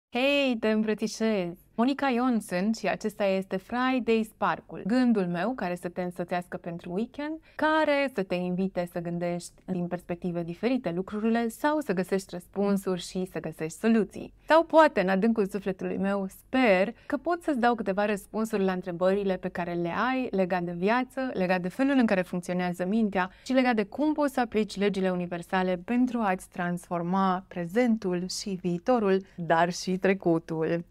Hei, te îmbrățișez! Monica Ion sunt și acesta este Friday Sparkul, gândul meu care să te însoțească pentru weekend, care să te invite să gândești din perspective diferite lucrurile sau să găsești răspunsuri și să găsești soluții. Sau poate, în adâncul sufletului meu, sper că pot să-ți dau câteva răspunsuri la întrebările pe care le ai legat de viață, legat de felul în care funcționează mintea și legat de cum poți să aplici legile universale pentru a-ți transforma prezentul și viitorul, dar și trecutul.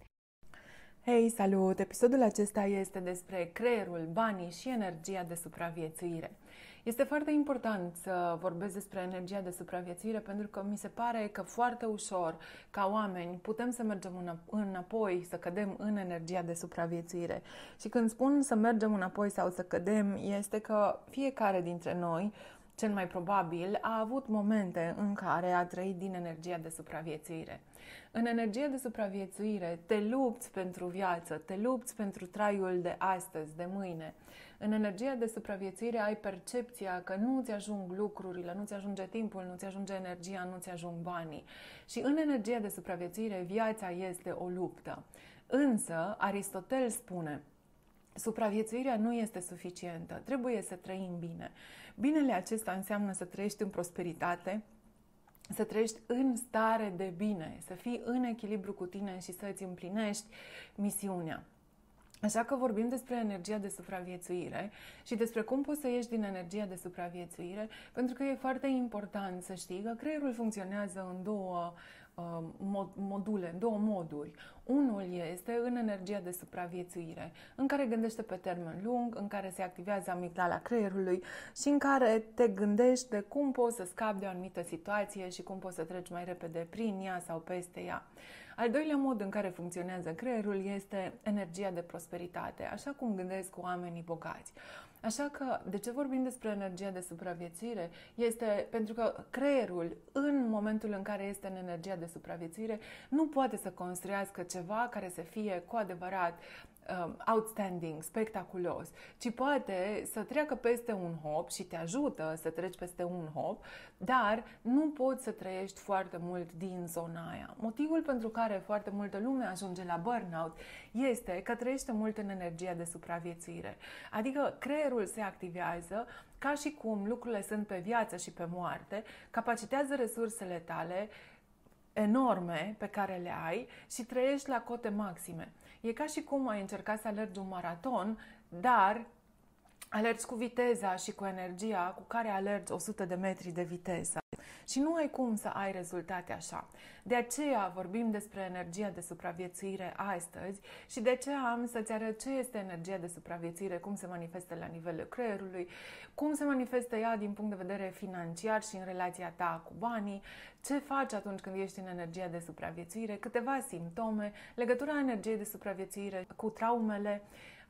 Hei, salut! Episodul acesta este despre creierul, banii și energia de supraviețuire. Este foarte important să vorbesc despre energia de supraviețuire pentru că mi se pare că foarte ușor, ca oameni, putem să mergem înapoi, să cădem în energia de supraviețuire. Și când spun să mergem înapoi sau să cădem, este că fiecare dintre noi, cel mai probabil, a avut momente în care a trăit din energia de supraviețuire. În energia de supraviețuire te lupți pentru viață, te lupți pentru traiul de astăzi, de mâine. În energia de supraviețuire ai percepția că nu ți ajung lucrurile, nu ți ajunge timpul, nu ți ajunge energia, nu ți ajung banii. Și în energia de supraviețuire viața este o luptă. Însă Aristotel spune: supraviețuirea nu este suficientă, trebuie să trăim bine. Binele acesta înseamnă să trăiești în prosperitate, să trăiești în stare de bine, să fii în echilibru cu tine și să îți împlinești misiunea. Așa că vorbim despre energia de supraviețuire și despre cum poți să ieși din energia de supraviețuire, pentru că e foarte important să știi că creierul funcționează în două module, în două moduri. Unul este în energia de supraviețuire, în care gândește pe termen lung, în care se activează amigdala creierului și în care te gândești de cum poți să scapi de o anumită situație și cum poți să treci mai repede prin ea sau peste ea. Al doilea mod în care funcționează creierul este energia de prosperitate, așa cum gândesc oamenii bogați. Așa că, de ce vorbim despre energia de supraviețuire? Este pentru că creierul, în momentul în care este în energia de supraviețuire, nu poate să construiască ceva care să fie cu adevărat outstanding, spectaculos, ci poate să treacă peste un hop și te ajută să treci peste un hop, dar nu poți să trăiești foarte mult din zona aia. Motivul pentru care foarte multă lume ajunge la burnout este că trăiește mult în energia de supraviețuire. Adică creierul se activează ca și cum lucrurile sunt pe viață și pe moarte, capacitează resursele tale enorme pe care le ai și trăiești la cote maxime. E ca și cum ai încerca să alergi un maraton, dar alergi cu viteza și cu energia cu care alergi 100 de metri de viteză. Și nu ai cum să ai rezultate așa. De aceea vorbim despre energia de supraviețuire astăzi și de aceea am să-ți arăt ce este energia de supraviețuire, cum se manifestă la nivelul creierului, cum se manifestă ea din punct de vedere financiar și în relația ta cu banii, ce faci atunci când ești în energia de supraviețuire, câteva simptome, legătura energiei de supraviețuire cu traumele,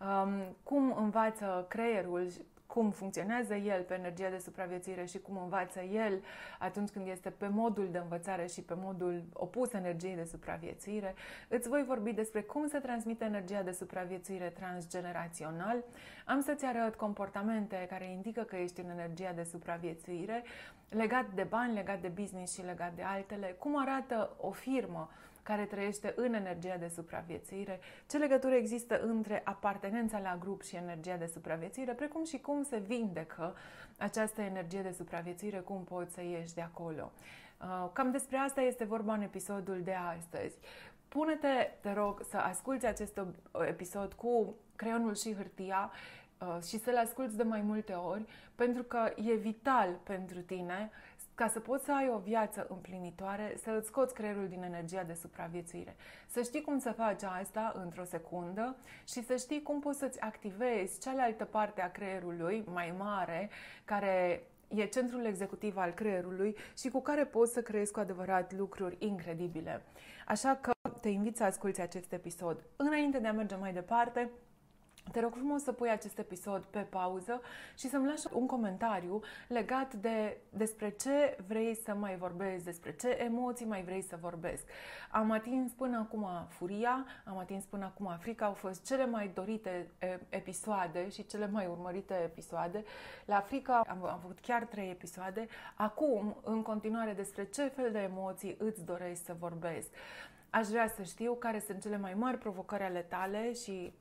cum învață creierul, cum funcționează el pe energia de supraviețuire și cum învață el atunci când este pe modul de învățare și pe modul opus energiei de supraviețuire. Îți voi vorbi despre cum se transmite energia de supraviețuire transgenerațional. Am să-ți arăt comportamente care indică că ești în energia de supraviețuire, legat de bani, legat de business și legat de altele. Cum arată o firmă care trăiește în energia de supraviețuire, ce legătură există între apartenența la grup și energia de supraviețuire, precum și cum se vindecă această energie de supraviețuire, cum poți să ieși de acolo. Cam despre asta este vorba în episodul de astăzi. Pune-te, te rog, să asculți acest episod cu creionul și hârtia și să-l asculți de mai multe ori, pentru că e vital pentru tine ca să poți să ai o viață împlinitoare, să îți scoți creierul din energia de supraviețuire. Să știi cum să faci asta într-o secundă și să știi cum poți să-ți activezi cealaltă parte a creierului mai mare, care e centrul executiv al creierului și cu care poți să creezi cu adevărat lucruri incredibile. Așa că te invit să asculți acest episod. Înainte de a merge mai departe, te rog frumos să pui acest episod pe pauză și să-mi lași un comentariu legat despre ce vrei să mai vorbesc, despre ce emoții mai vrei să vorbesc. Am atins până acum furia, am atins până acum frica, au fost cele mai dorite episoade și cele mai urmărite episoade. La frica am avut chiar 3 episoade. Acum, în continuare, despre ce fel de emoții îți dorești să vorbesc. Aș vrea să știu care sunt cele mai mari provocări ale tale și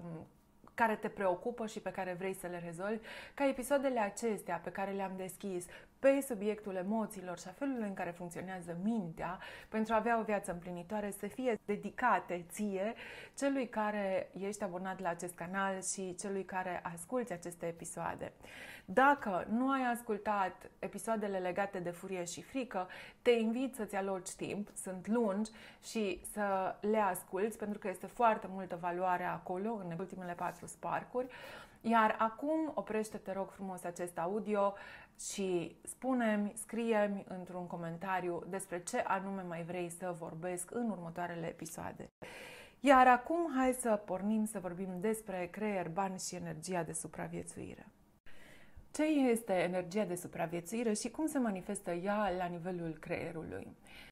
care te preocupă și pe care vrei să le rezolvi, ca episoadele acestea pe care le-am deschis pe subiectul emoțiilor și a felului în care funcționează mintea pentru a avea o viață împlinitoare să fie dedicate ție, celui care ești abonat la acest canal și celui care asculți aceste episoade. Dacă nu ai ascultat episoadele legate de furie și frică, te invit să-ți aloci timp, sunt lungi, și să le asculți pentru că este foarte multă valoare acolo în ultimele 4 sparcuri. Iar acum oprește-te, rog frumos, acest audio și spune-mi, scrie-mi într-un comentariu despre ce anume mai vrei să vorbesc în următoarele episoade. Iar acum hai să pornim să vorbim despre creier, bani și energia de supraviețuire. Ce este energia de supraviețuire și cum se manifestă ea la nivelul creierului?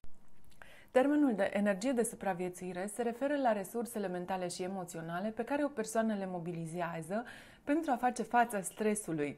Termenul de energie de supraviețuire se referă la resursele mentale și emoționale pe care o persoană le mobilizează pentru a face față stresului,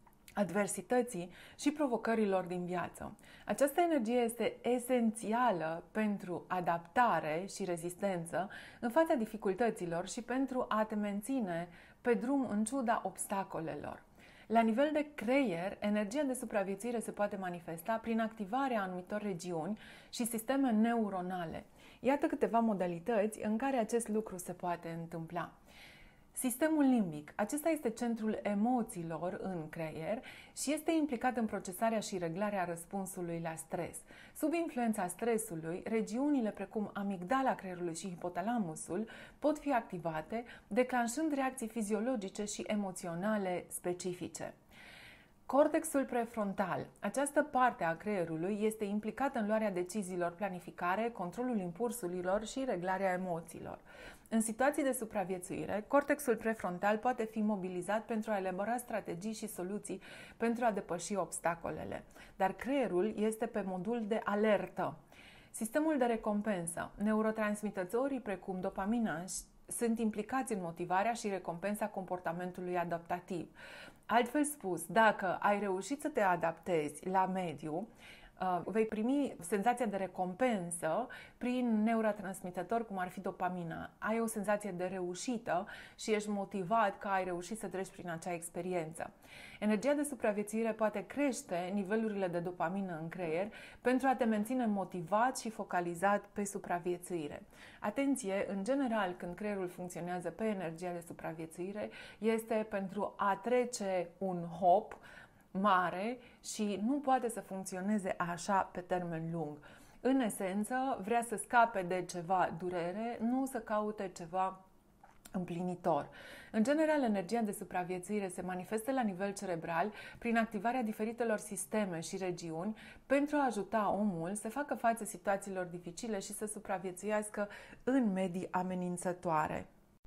adversității și provocărilor din viață. Această energie este esențială pentru adaptare și rezistență în fața dificultăților și pentru a te menține pe drum în ciuda obstacolelor. La nivel de creier, energia de supraviețuire se poate manifesta prin activarea anumitor regiuni și sisteme neuronale. Iată câteva modalități în care acest lucru se poate întâmpla. Sistemul limbic. Acesta este centrul emoțiilor în creier și este implicat în procesarea și reglarea răspunsului la stres. Sub influența stresului, regiunile precum amigdala creierului și hipotalamusul pot fi activate, declanșând reacții fiziologice și emoționale specifice. Cortexul prefrontal. Această parte a creierului este implicată în luarea deciziilor, planificare, controlul impulsurilor și reglarea emoțiilor. În situații de supraviețuire, cortexul prefrontal poate fi mobilizat pentru a elabora strategii și soluții pentru a depăși obstacolele, dar creierul este pe modul de alertă. Sistemul de recompensă. Neurotransmitătorii precum dopamina sunt implicați în motivarea și recompensa comportamentului adaptativ. Altfel spus, dacă ai reușit să te adaptezi la mediu, vei primi senzația de recompensă prin neurotransmitători cum ar fi dopamina. Ai o senzație de reușită și ești motivat că ai reușit să treci prin acea experiență. Energia de supraviețuire poate crește nivelurile de dopamină în creier pentru a te menține motivat și focalizat pe supraviețuire. Atenție, în general, când creierul funcționează pe energia de supraviețuire, este pentru a trece un hop mare și nu poate să funcționeze așa pe termen lung. În esență, vrea să scape de ceva durere, nu să caute ceva împlinitor. În general, energia de supraviețuire se manifestă la nivel cerebral prin activarea diferitelor sisteme și regiuni pentru a ajuta omul să facă față situațiilor dificile și să supraviețuiască în medii amenințătoare.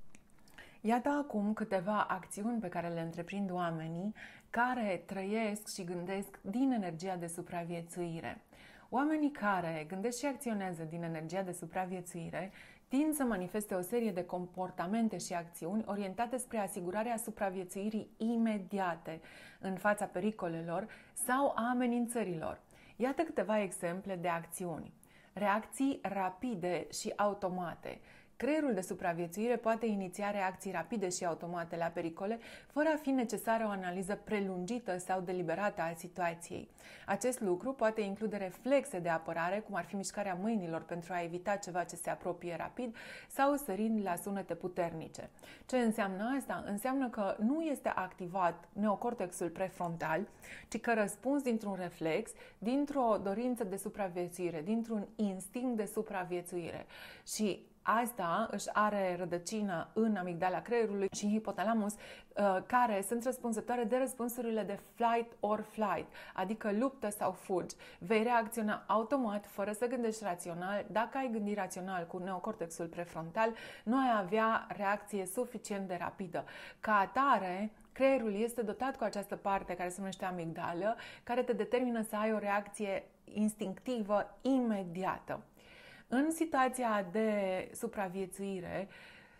Iată acum câteva acțiuni pe care le întreprind oamenii care trăiesc și gândesc din energia de supraviețuire. Oamenii care gândesc și acționează din energia de supraviețuire tind să manifeste o serie de comportamente și acțiuni orientate spre asigurarea supraviețuirii imediate în fața pericolelor sau a amenințărilor. Iată câteva exemple de acțiuni. Reacții rapide și automate. Creierul de supraviețuire poate iniția reacții rapide și automate la pericole, fără a fi necesară o analiză prelungită sau deliberată a situației. Acest lucru poate include reflexe de apărare, cum ar fi mișcarea mâinilor pentru a evita ceva ce se apropie rapid sau sărind la sunete puternice. Ce înseamnă asta? Înseamnă că nu este activat neocortexul prefrontal, ci că răspunzi dintr-un reflex, dintr-o dorință de supraviețuire, dintr-un instinct de supraviețuire. Și asta își are rădăcină în amigdala creierului și în hipotalamus, care sunt răspunzătoare de răspunsurile de flight or flight, adică luptă sau fugi. Vei reacționa automat, fără să gândești rațional. Dacă ai gândit rațional cu neocortexul prefrontal, nu ai avea reacție suficient de rapidă. Ca atare, creierul este dotat cu această parte care se numește amigdală, care te determină să ai o reacție instinctivă imediată. În situația de supraviețuire,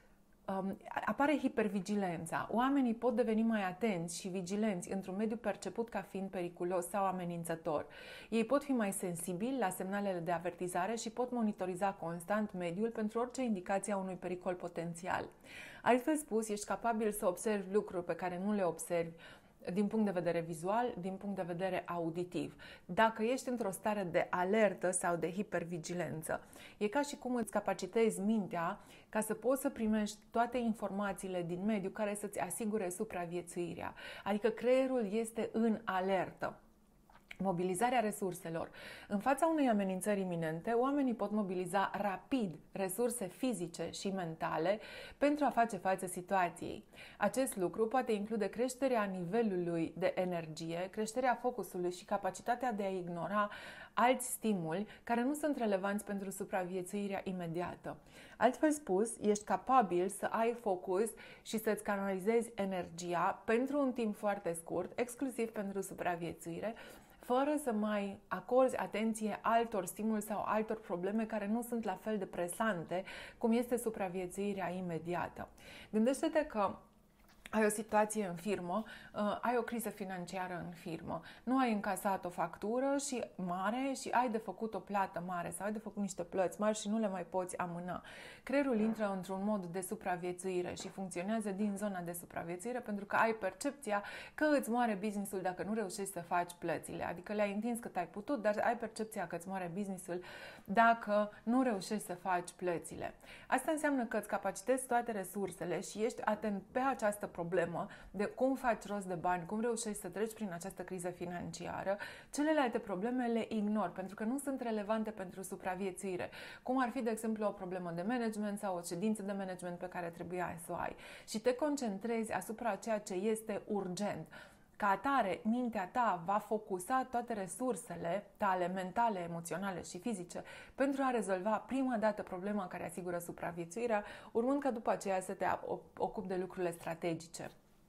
apare hipervigilența. Oamenii pot deveni mai atenți și vigilenți într-un mediu perceput ca fiind periculos sau amenințător. Ei pot fi mai sensibili la semnalele de avertizare și pot monitoriza constant mediul pentru orice indicație a unui pericol potențial. Altfel spus, ești capabil să observi lucruri pe care nu le observi din punct de vedere vizual, din punct de vedere auditiv. Dacă ești într-o stare de alertă sau de hipervigilență, e ca și cum îți capacitezi mintea ca să poți să primești toate informațiile din mediu care să-ți asigure supraviețuirea. Adică creierul este în alertă. Mobilizarea resurselor. În fața unei amenințări iminente, oamenii pot mobiliza rapid resurse fizice și mentale pentru a face față situației. Acest lucru poate include creșterea nivelului de energie, creșterea focusului și capacitatea de a ignora alți stimuli care nu sunt relevanți pentru supraviețuirea imediată. Altfel spus, ești capabil să ai focus și să-ți canalizezi energia pentru un timp foarte scurt, exclusiv pentru supraviețuire, fără să mai acorzi atenție altor stimuli sau altor probleme care nu sunt la fel de presante cum este supraviețuirea imediată. Gândește-te că ai o situație în firmă, ai o criză financiară în firmă, nu ai încasat o factură și mare și ai de făcut o plată mare sau ai de făcut niște plăți mari și nu le mai poți amâna. Creierul intră într-un mod de supraviețuire și funcționează din zona de supraviețuire pentru că ai percepția că îți moare business-ul dacă nu reușești să faci plățile. Adică le-ai întins cât ai putut, dar ai percepția că îți moare business-ul dacă nu reușești să faci plățile. Asta înseamnă că îți capacitezi toate resursele și ești atent pe această problemă de cum faci rost de bani, cum reușești să treci prin această criză financiară. Celelalte probleme le ignori pentru că nu sunt relevante pentru supraviețuire. Cum ar fi, de exemplu, o problemă de management sau o ședință de management pe care trebuia să o ai. Și te concentrezi asupra ceea ce este urgent. Ca atare, mintea ta va focusa toate resursele tale mentale, emoționale și fizice pentru a rezolva prima dată problema care asigură supraviețuirea, urmând ca după aceea să te ocupi de lucrurile strategice.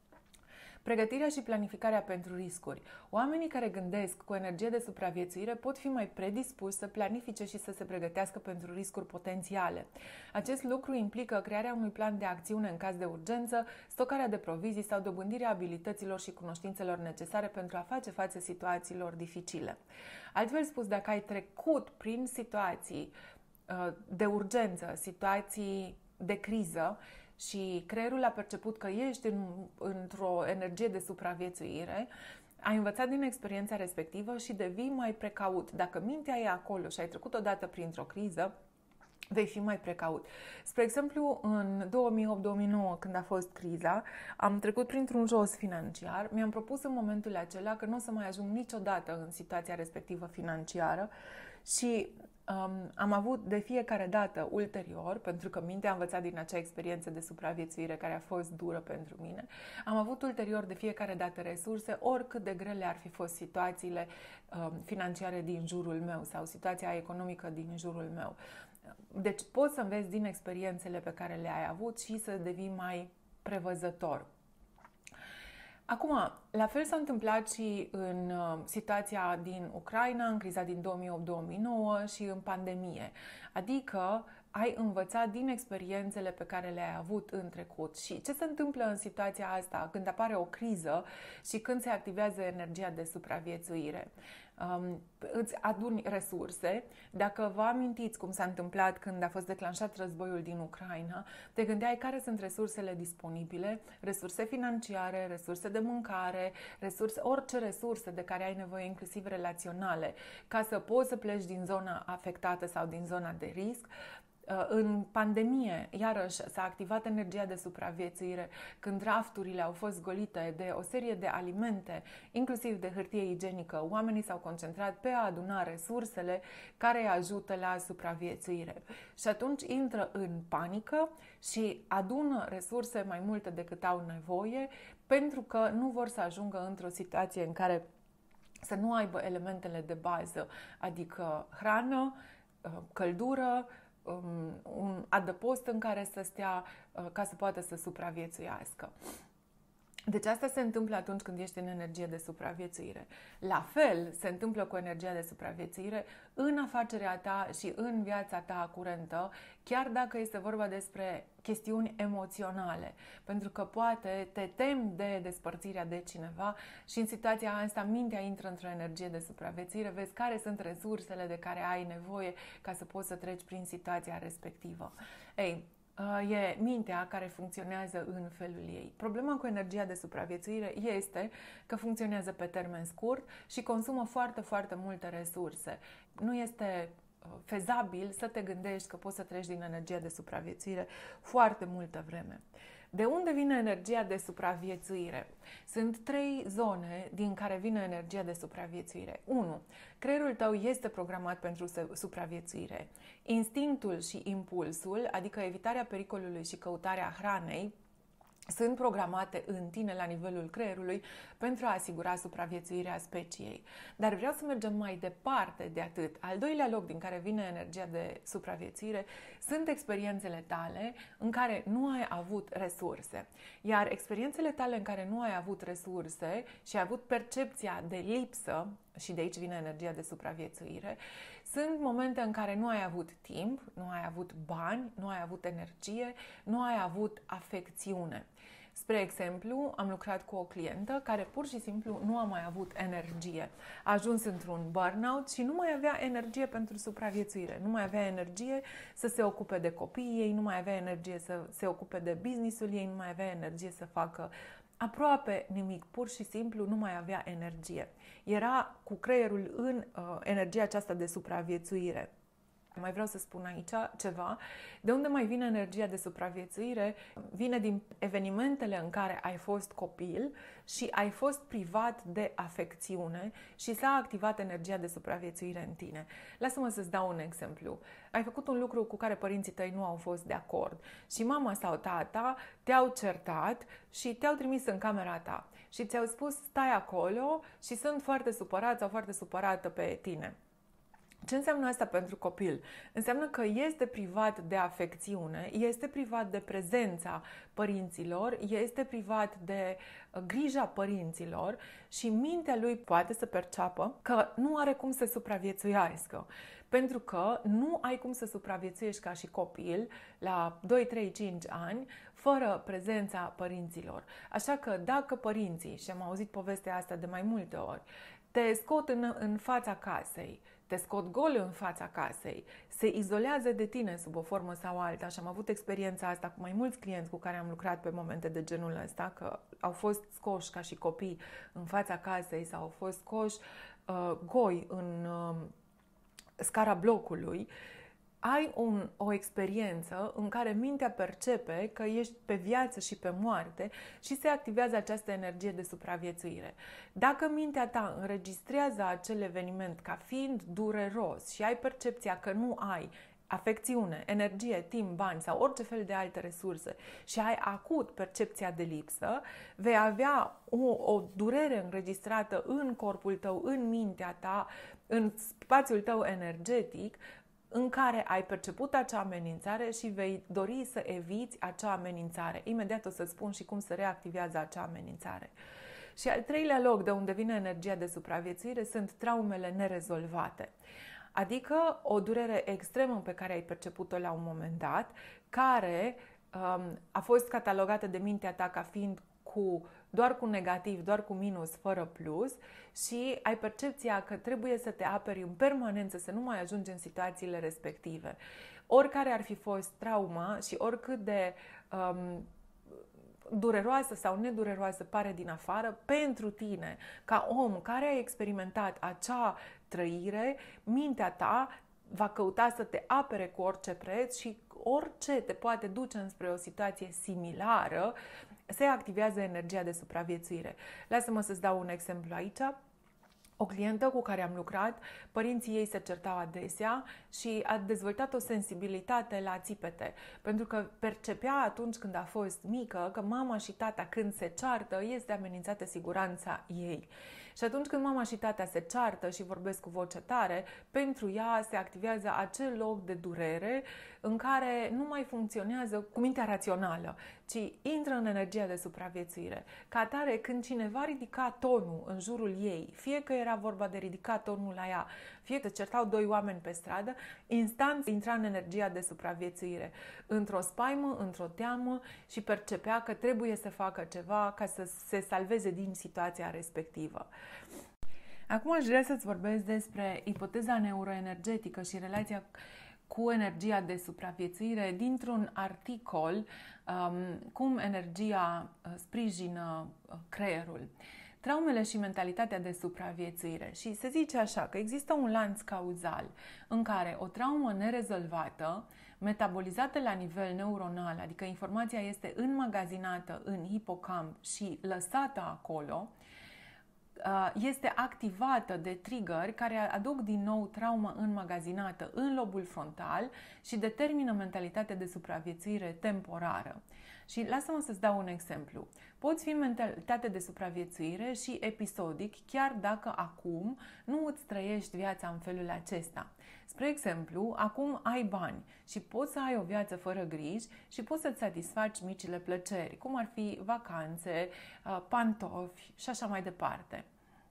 Pregătirea și planificarea pentru riscuri. Oamenii care gândesc cu energie de supraviețuire pot fi mai predispuși să planifice și să se pregătească pentru riscuri potențiale. Acest lucru implică crearea unui plan de acțiune în caz de urgență, stocarea de provizii sau dobândirea abilităților și cunoștințelor necesare pentru a face față situațiilor dificile. Altfel spus, dacă ai trecut prin situații de urgență, situații de criză, și creierul a perceput că ești într-o energie de supraviețuire, ai învățat din experiența respectivă și devii mai precaut. Dacă mintea e acolo și ai trecut odată printr-o criză, vei fi mai precaut. Spre exemplu, în 2008-2009, când a fost criza, am trecut printr-un jos financiar. Mi-am propus în momentul acela că nu o să mai ajung niciodată în situația respectivă financiară și am avut de fiecare dată ulterior, pentru că mintea a învățat din acea experiență de supraviețuire care a fost dură pentru mine, am avut ulterior de fiecare dată resurse, oricât de grele ar fi fost situațiile financiare din jurul meu sau situația economică din jurul meu. Deci poți să înveți din experiențele pe care le-ai avut și să devii mai prevăzător. Acum, la fel s-a întâmplat și în situația din Ucraina, în criza din 2008-2009 și în pandemie. Adică ai învățat din experiențele pe care le-ai avut în trecut. Și ce se întâmplă în situația asta când apare o criză și când se activează energia de supraviețuire? Îți aduni resurse. Dacă vă amintiți cum s-a întâmplat când a fost declanșat războiul din Ucraina, te gândeai care sunt resursele disponibile, resurse financiare, resurse de mâncare, orice resurse de care ai nevoie, inclusiv relaționale, ca să poți să pleci din zona afectată sau din zona de risc. În pandemie, iarăși, s-a activat energia de supraviețuire când rafturile au fost golite de o serie de alimente, inclusiv de hârtie igienică. Oamenii s-au concentrat pe a aduna resursele care îi ajută la supraviețuire. Și atunci intră în panică și adună resurse mai multe decât au nevoie, pentru că nu vor să ajungă într-o situație în care să nu aibă elementele de bază, adică hrană, căldură, un adăpost în care să stea ca să poată să supraviețuiască. Deci asta se întâmplă atunci când ești în energie de supraviețuire. La fel se întâmplă cu energia de supraviețuire în afacerea ta și în viața ta curentă, chiar dacă este vorba despre chestiuni emoționale. Pentru că poate te temi de despărțirea de cineva și în situația asta mintea intră într-o energie de supraviețuire, vezi care sunt resursele de care ai nevoie ca să poți să treci prin situația respectivă. Ei, e mintea care funcționează în felul ei. Problema cu energia de supraviețuire este că funcționează pe termen scurt și consumă foarte, foarte multe resurse. Nu este fezabil să te gândești că poți să treci din energia de supraviețuire foarte multă vreme. De unde vine energia de supraviețuire? Sunt 3 zone din care vine energia de supraviețuire. 1. Creierul tău este programat pentru supraviețuire. Instinctul și impulsul, adică evitarea pericolului și căutarea hranei, sunt programate în tine la nivelul creierului pentru a asigura supraviețuirea speciei. Dar vreau să mergem mai departe de atât. Al doilea loc din care vine energia de supraviețuire sunt experiențele tale în care nu ai avut resurse. Iar experiențele tale în care nu ai avut resurse și ai avut percepția de lipsă, și de aici vine energia de supraviețuire, sunt momente în care nu ai avut timp, nu ai avut bani, nu ai avut energie, nu ai avut afecțiune. Spre exemplu, am lucrat cu o clientă care pur și simplu nu a mai avut energie. A ajuns într-un burnout și nu mai avea energie pentru supraviețuire. Nu mai avea energie să se ocupe de copiii ei, nu mai avea energie să se ocupe de business-ul ei, nu mai avea energie să facă aproape nimic, pur și simplu nu mai avea energie. Era cu creierul în energia aceasta de supraviețuire. Mai vreau să spun aici ceva. De unde mai vine energia de supraviețuire? Vine din evenimentele în care ai fost copil și ai fost privat de afecțiune și s-a activat energia de supraviețuire în tine. Lasă-mă să-ți dau un exemplu. Ai făcut un lucru cu care părinții tăi nu au fost de acord și mama sau tata te-au certat și te-au trimis în camera ta și ți-au spus stai acolo și sunt foarte supărat sau foarte supărată pe tine. Ce înseamnă asta pentru copil? Înseamnă că este privat de afecțiune, este privat de prezența părinților, este privat de grija părinților și mintea lui poate să perceapă că nu are cum să supraviețuiască. Pentru că nu ai cum să supraviețuiești ca și copil la 2, 3, 5 ani fără prezența părinților. Așa că dacă părinții, și am auzit povestea asta de mai multe ori, te scot în fața casei, te scot gol în fața casei, se izolează de tine sub o formă sau alta și am avut experiența asta cu mai mulți clienți cu care am lucrat pe momente de genul ăsta, că au fost scoși ca și copii în fața casei sau au fost scoși goi în scara blocului, ai o experiență în care mintea percepe că ești pe viață și pe moarte și se activează această energie de supraviețuire. Dacă mintea ta înregistrează acel eveniment ca fiind dureros și ai percepția că nu ai afecțiune, energie, timp, bani sau orice fel de alte resurse și ai acut percepția de lipsă, vei avea o durere înregistrată în corpul tău, în mintea ta, în spațiul tău energetic, în care ai perceput acea amenințare și vei dori să eviți acea amenințare. Imediat o să spun și cum se reactivează acea amenințare. Și al treilea loc de unde vine energia de supraviețuire sunt traumele nerezolvate. Adică o durere extremă pe care ai perceput-o la un moment dat, care a fost catalogată de mintea ta ca fiind doar cu negativ, doar cu minus, fără plus și ai percepția că trebuie să te aperi în permanență, să nu mai ajungi în situațiile respective. Oricare ar fi fost trauma și oricât de dureroasă sau nedureroasă pare din afară, pentru tine, ca om care ai experimentat acea trăire, mintea ta va căuta să te apere cu orice preț și orice te poate duce înspre o situație similară, se activează energia de supraviețuire. Lasă-mă să-ți dau un exemplu aici. O clientă cu care am lucrat, părinții ei se certau adesea și a dezvoltat o sensibilitate la țipete, pentru că percepea atunci când a fost mică că mama și tata când se ceartă este amenințată siguranța ei. Și atunci când mama și tata se ceartă și vorbesc cu voce tare, pentru ea se activează acel loc de durere în care nu mai funcționează cu mintea rațională, ci intră în energia de supraviețuire. Ca atare, când cineva ridica tonul în jurul ei, fie că era vorba de ridica tonul la ea, fie că certau doi oameni pe stradă, instant intra în energia de supraviețuire, într-o spaimă, într-o teamă și percepea că trebuie să facă ceva ca să se salveze din situația respectivă. Acum aș vrea să-ți vorbesc despre ipoteza neuroenergetică și relația cu energia de supraviețuire dintr-un articol cum energia sprijină creierul. Traumele și mentalitatea de supraviețuire. Și se zice așa că există un lanț cauzal în care o traumă nerezolvată, metabolizată la nivel neuronal, adică informația este înmagazinată în hipocamp și lăsată acolo, este activată de triggeri care aduc din nou trauma înmagazinată în lobul frontal și determină mentalitatea de supraviețuire temporară. Și lasă-mă să-ți dau un exemplu. Poți fi în mentalitate de supraviețuire și episodic, chiar dacă acum nu îți trăiești viața în felul acesta. Spre exemplu, acum ai bani și poți să ai o viață fără griji și poți să-ți satisfaci micile plăceri, cum ar fi vacanțe, pantofi și așa mai departe.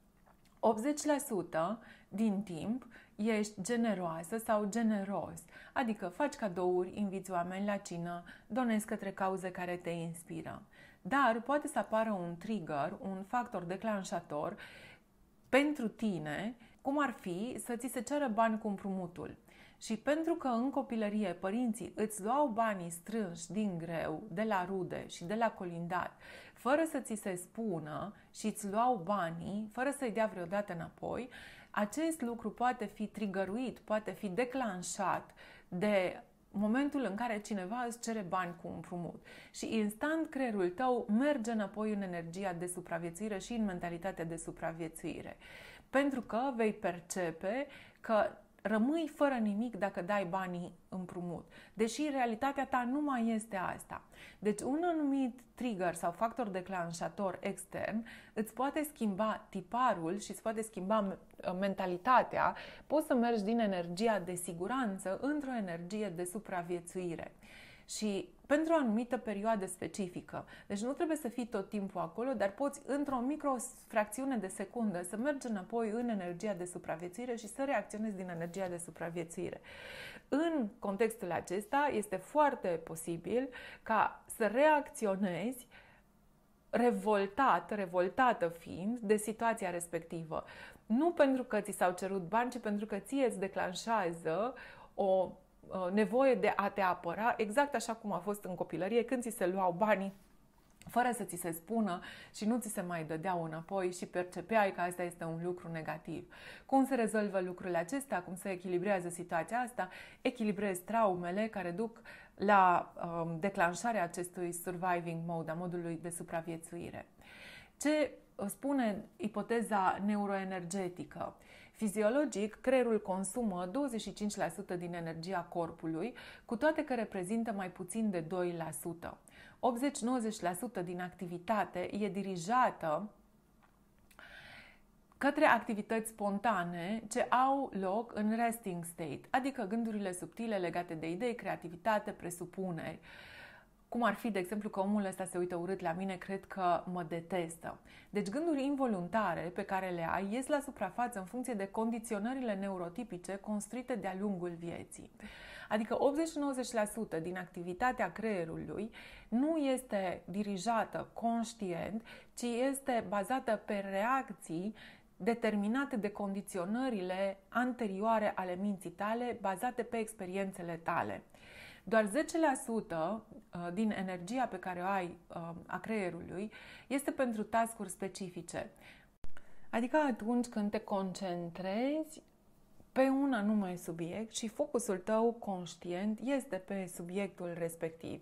80% din timp ești generoasă sau generos, adică faci cadouri, inviți oameni la cină, donezi către cauze care te inspiră. Dar poate să apară un trigger, un factor declanșator pentru tine, cum ar fi să ți se ceară bani cu împrumutul. Și pentru că în copilărie părinții îți luau banii strânși din greu, de la rude și de la colindat, fără să ți se spună și îți luau banii, fără să-i dea vreodată înapoi, acest lucru poate fi trigăruit, poate fi declanșat de momentul în care cineva îți cere bani cu împrumut. Și instant creierul tău merge înapoi în energia de supraviețuire și în mentalitatea de supraviețuire. Pentru că vei percepe că rămâi fără nimic dacă dai banii împrumut, deși realitatea ta nu mai este asta. Deci un anumit trigger sau factor declanșator extern îți poate schimba tiparul și îți poate schimba mentalitatea. Poți să mergi din energia de siguranță într-o energie de supraviețuire. Și pentru o anumită perioadă specifică. Deci nu trebuie să fii tot timpul acolo, dar poți într-o microfracțiune de secundă să mergi înapoi în energia de supraviețuire și să reacționezi din energia de supraviețuire. În contextul acesta este foarte posibil ca să reacționezi revoltată fiind de situația respectivă. Nu pentru că ți s-au cerut bani, ci pentru că ție îți declanșează o nevoie de a te apăra, exact așa cum a fost în copilărie, când ți se luau banii fără să ți se spună și nu ți se mai dădeau înapoi și percepeai că asta este un lucru negativ. Cum se rezolvă lucrurile acestea? Cum se echilibrează situația asta? Echilibrezi traumele care duc la declanșarea acestui surviving mode, a modului de supraviețuire. Ce spune ipoteza neuroenergetică? Fiziologic, creierul consumă 25% din energia corpului, cu toate că reprezintă mai puțin de 2%. 80-90% din activitate e dirijată către activități spontane ce au loc în resting state, adică gândurile subtile legate de idei, creativitate, presupuneri. Cum ar fi, de exemplu, că omul ăsta se uită urât la mine, cred că mă detestă. Deci gânduri involuntare pe care le ai ies la suprafață în funcție de condiționările neurotipice construite de-a lungul vieții. Adică 80-90% din activitatea creierului nu este dirijată conștient, ci este bazată pe reacții determinate de condiționările anterioare ale minții tale, bazate pe experiențele tale. Doar 10% din energia pe care o ai a creierului este pentru task-uri specifice. Adică atunci când te concentrezi pe un anume subiect și focusul tău conștient este pe subiectul respectiv.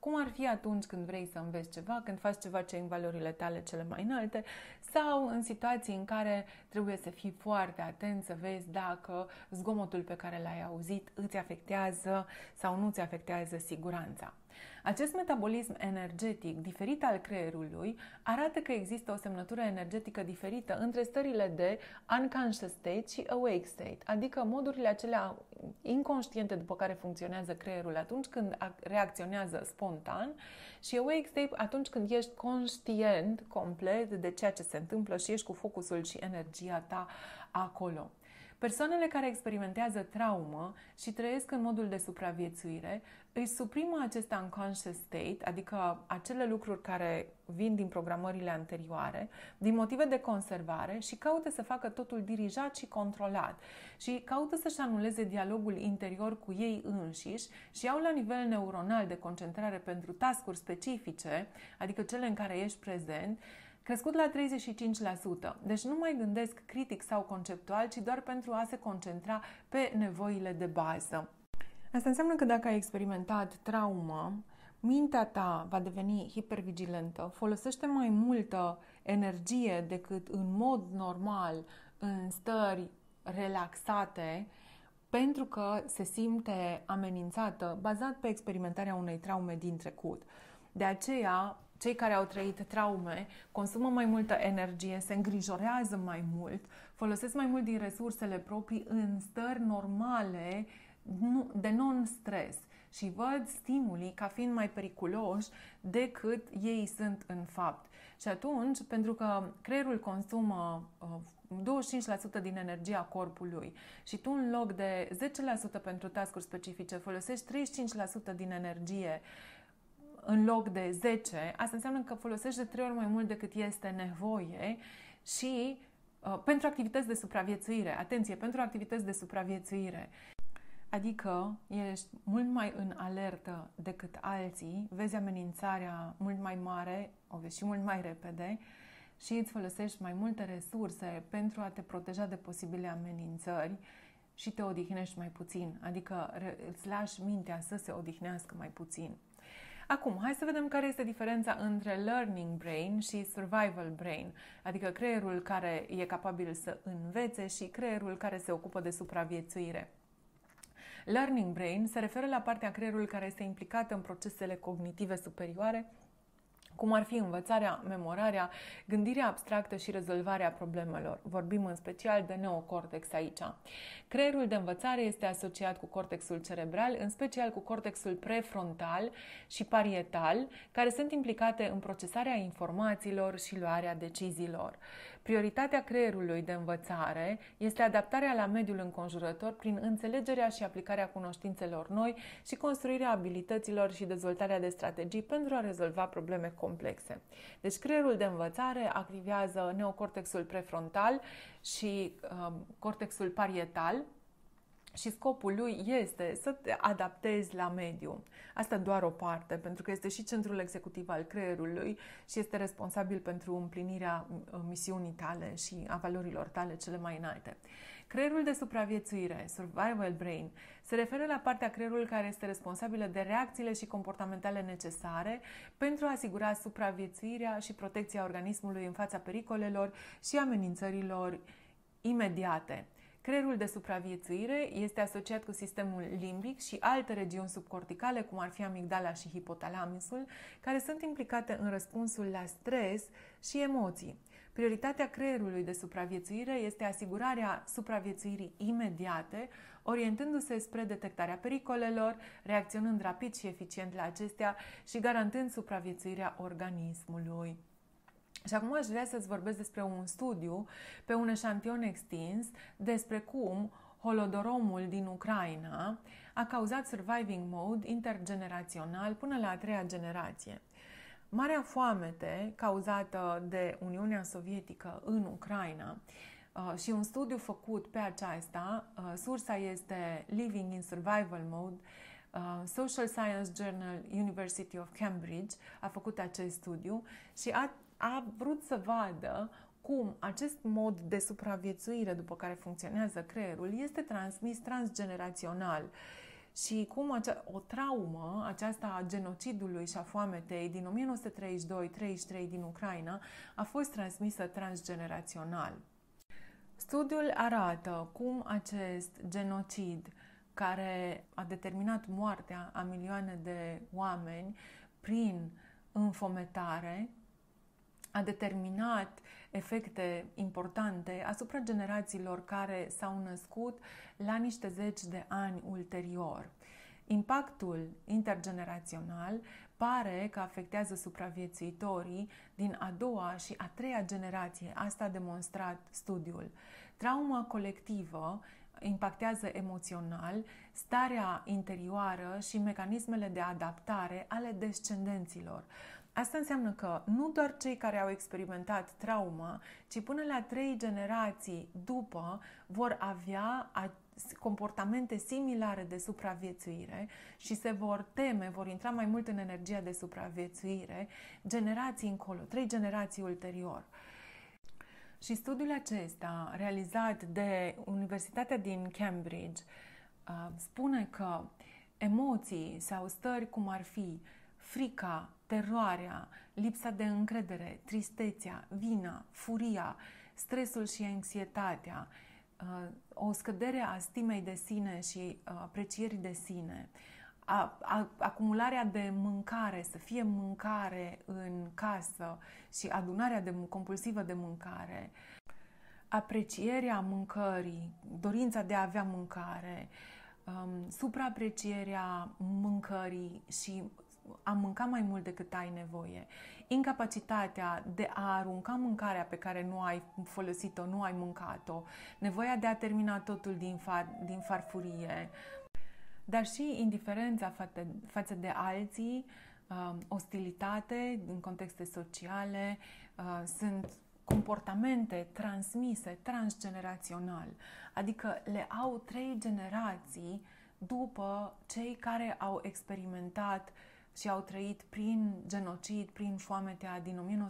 cum ar fi atunci când vrei să înveți ceva, când faci ceva ce e în valorile tale cele mai înalte, sau în situații în care trebuie să fii foarte atent să vezi dacă zgomotul pe care l-ai auzit îți afectează sau nu îți afectează siguranța. Acest metabolism energetic diferit al creierului arată că există o semnătură energetică diferită între stările de unconscious state și awake state, adică modurile acelea inconștiente după care funcționează creierul atunci când reacționează spontan și awake state atunci când ești conștient complet de ceea ce se întâmplă și ești cu focusul și energia ta acolo. Persoanele care experimentează traumă și trăiesc în modul de supraviețuire își suprimă acest unconscious state, adică acele lucruri care vin din programările anterioare, din motive de conservare și caută să facă totul dirijat și controlat și caută să-și anuleze dialogul interior cu ei înșiși și au la nivel neuronal de concentrare pentru task-uri specifice, adică cele în care ești prezent, crescut la 35%. Deci nu mai gândesc critic sau conceptual, ci doar pentru a se concentra pe nevoile de bază. Asta înseamnă că dacă ai experimentat traumă, mintea ta va deveni hipervigilentă, folosește mai multă energie decât în mod normal în stări relaxate, pentru că se simte amenințată, bazat pe experimentarea unei traume din trecut. De aceea, cei care au trăit traume consumă mai multă energie, se îngrijorează mai mult, folosesc mai mult din resursele proprii în stări normale de non-stres și văd stimulii ca fiind mai periculoși decât ei sunt în fapt. Și atunci, pentru că creierul consumă 25% din energia corpului și tu în loc de 10% pentru task-uri specifice folosești 35% din energie în loc de 10, asta înseamnă că folosești de 3 ori mai mult decât este nevoie și pentru activități de supraviețuire. Atenție, pentru activități de supraviețuire. Adică ești mult mai în alertă decât alții, vezi amenințarea mult mai mare, o vezi și mult mai repede și îți folosești mai multe resurse pentru a te proteja de posibile amenințări și te odihnești mai puțin, adică îți lași mintea să se odihnească mai puțin. Acum, hai să vedem care este diferența între learning brain și survival brain, adică creierul care e capabil să învețe și creierul care se ocupă de supraviețuire. Learning brain se referă la partea creierului care este implicată în procesele cognitive superioare, cum ar fi învățarea, memorarea, gândirea abstractă și rezolvarea problemelor. Vorbim în special de neocortex aici. Creierul de învățare este asociat cu cortexul cerebral, în special cu cortexul prefrontal și parietal, care sunt implicate în procesarea informațiilor și luarea deciziilor. Prioritatea creierului de învățare este adaptarea la mediul înconjurător prin înțelegerea și aplicarea cunoștințelor noi și construirea abilităților și dezvoltarea de strategii pentru a rezolva probleme complexe. Deci creierul de învățare activează neocortexul prefrontal și cortexul parietal și scopul lui este să te adaptezi la mediu. Asta doar o parte, pentru că este și centrul executiv al creierului și este responsabil pentru împlinirea misiunii tale și a valorilor tale cele mai înalte. Creierul de supraviețuire, survival brain, se referă la partea creierului care este responsabilă de reacțiile și comportamentale necesare pentru a asigura supraviețuirea și protecția organismului în fața pericolelor și amenințărilor imediate. Creierul de supraviețuire este asociat cu sistemul limbic și alte regiuni subcorticale, cum ar fi amigdala și hipotalamusul, care sunt implicate în răspunsul la stres și emoții. Prioritatea creierului de supraviețuire este asigurarea supraviețuirii imediate, orientându-se spre detectarea pericolelor, reacționând rapid și eficient la acestea și garantând supraviețuirea organismului. Și acum aș vrea să-ți vorbesc despre un studiu pe un eșantion extins despre cum Holodoromul din Ucraina a cauzat surviving mode intergenerațional până la a 3-a generație. Marea foamete cauzată de Uniunea Sovietică în Ucraina și un studiu făcut pe aceasta, sursa este Living in Survival Mode, Social Science Journal, University of Cambridge a făcut acest studiu și a vrut să vadă cum acest mod de supraviețuire după care funcționează creierul este transmis transgenerațional și cum o traumă, aceasta a genocidului și a foametei din 1932-33 din Ucraina, a fost transmisă transgenerațional. Studiul arată cum acest genocid, care a determinat moartea a milioane de oameni prin înfometare, a determinat efecte importante asupra generațiilor care s-au născut la niște zeci de ani ulterior. Impactul intergenerațional pare că afectează supraviețuitorii din a doua și a treia generație. Asta a demonstrat studiul. Trauma colectivă impactează emoțional starea interioară și mecanismele de adaptare ale descendenților. Asta înseamnă că nu doar cei care au experimentat trauma, ci până la 3 generații după vor avea comportamente similare de supraviețuire și se vor teme, vor intra mai mult în energia de supraviețuire generații încolo, 3 generații ulterior. Și studiul acesta, realizat de Universitatea din Cambridge, spune că emoții sau stări cum ar fi frica, teroarea, lipsa de încredere, tristețea, vina, furia, stresul și anxietatea, o scădere a stimei de sine și aprecierii de sine, acumularea de mâncare, să fie mâncare în casă și adunarea compulsivă de mâncare, aprecierea mâncării, dorința de a avea mâncare, supraaprecierea mâncării și a mânca mai mult decât ai nevoie, incapacitatea de a arunca mâncarea pe care nu ai folosit-o, nu ai mâncat-o, nevoia de a termina totul din farfurie, dar și indiferența față de alții, ostilitate în contexte sociale, sunt comportamente transmise transgenerațional, adică le au 3 generații după cei care au experimentat și au trăit prin genocid, prin foametea din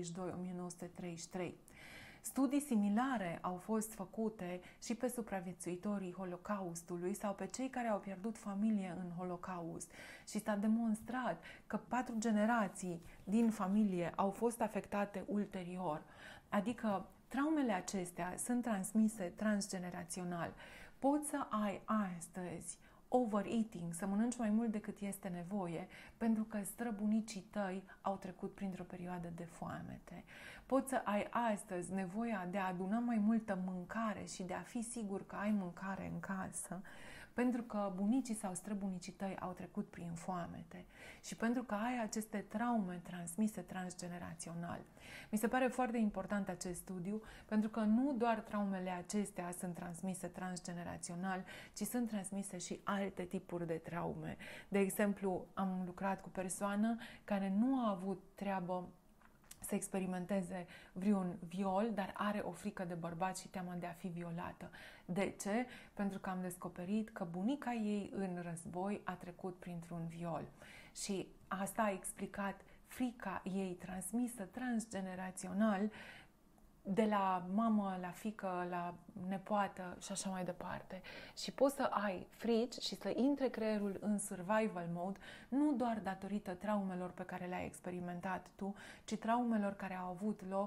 1932-1933. Studii similare au fost făcute și pe supraviețuitorii Holocaustului sau pe cei care au pierdut familie în Holocaust și s-a demonstrat că 4 generații din familie au fost afectate ulterior. Adică traumele acestea sunt transmise transgenerațional. Poți să ai astăzi overeating, să mănânci mai mult decât este nevoie, pentru că străbunicii tăi au trecut printr-o perioadă de foamete. Poți să ai astăzi nevoia de a aduna mai multă mâncare și de a fi sigur că ai mâncare în casă, pentru că bunicii sau străbunicii tăi au trecut prin foamete și pentru că ai aceste traume transmise transgenerațional. Mi se pare foarte important acest studiu, pentru că nu doar traumele acestea sunt transmise transgenerațional, ci sunt transmise și alte tipuri de traume. De exemplu, am lucrat cu o persoană care nu a avut treabă să experimenteze vreun viol, dar are o frică de bărbat și teama de a fi violată. De ce? Pentru că am descoperit că bunica ei în război a trecut printr-un viol. Și asta a explicat frica ei transmisă transgenerațional de la mamă, la fiică, la nepoată și așa mai departe. Și poți să ai frici și să intre creierul în survival mode, nu doar datorită traumelor pe care le-ai experimentat tu, ci traumelor care au avut loc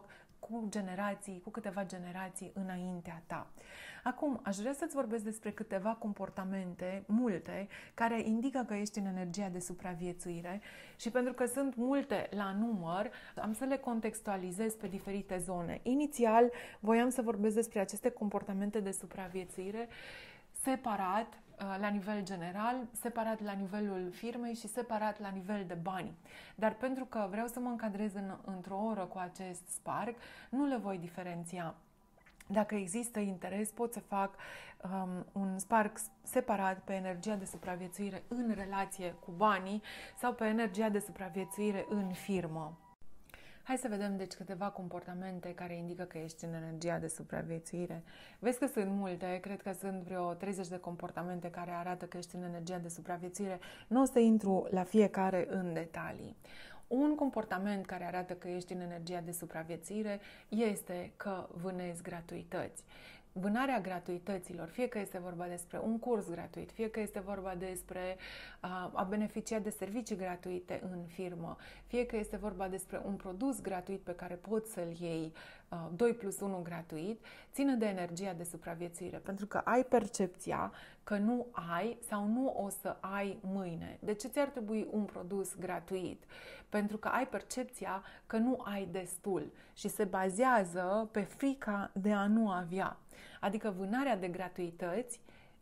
cu câteva generații înaintea ta. Acum, aș vrea să-ți vorbesc despre câteva comportamente, multe, care indică că ești în energia de supraviețuire și pentru că sunt multe la număr, am să le contextualizez pe diferite zone. Inițial, voiam să vorbesc despre aceste comportamente de supraviețuire separat, la nivel general, separat la nivelul firmei și separat la nivel de bani. Dar pentru că vreau să mă încadrez într-o oră cu acest spark, nu le voi diferenția. Dacă există interes, pot să fac un spark separat pe energia de supraviețuire în relație cu banii sau pe energia de supraviețuire în firmă. Hai să vedem, deci, câteva comportamente care indică că ești în energia de supraviețuire. Vezi că sunt multe, cred că sunt vreo 30 de comportamente care arată că ești în energia de supraviețuire. Nu o să intru la fiecare în detalii. Un comportament care arată că ești în energia de supraviețuire este că vânezi gratuități. vânarea gratuităților, fie că este vorba despre un curs gratuit, fie că este vorba despre a beneficia de servicii gratuite în firmă, fie că este vorba despre un produs gratuit pe care poți să-l iei 2+1 gratuit, ține de energia de supraviețuire, pentru că ai percepția că nu ai sau nu o să ai mâine. De ce ți-ar trebui un produs gratuit? Pentru că ai percepția că nu ai destul și se bazează pe frica de a nu avea. Adică vânarea de gratuități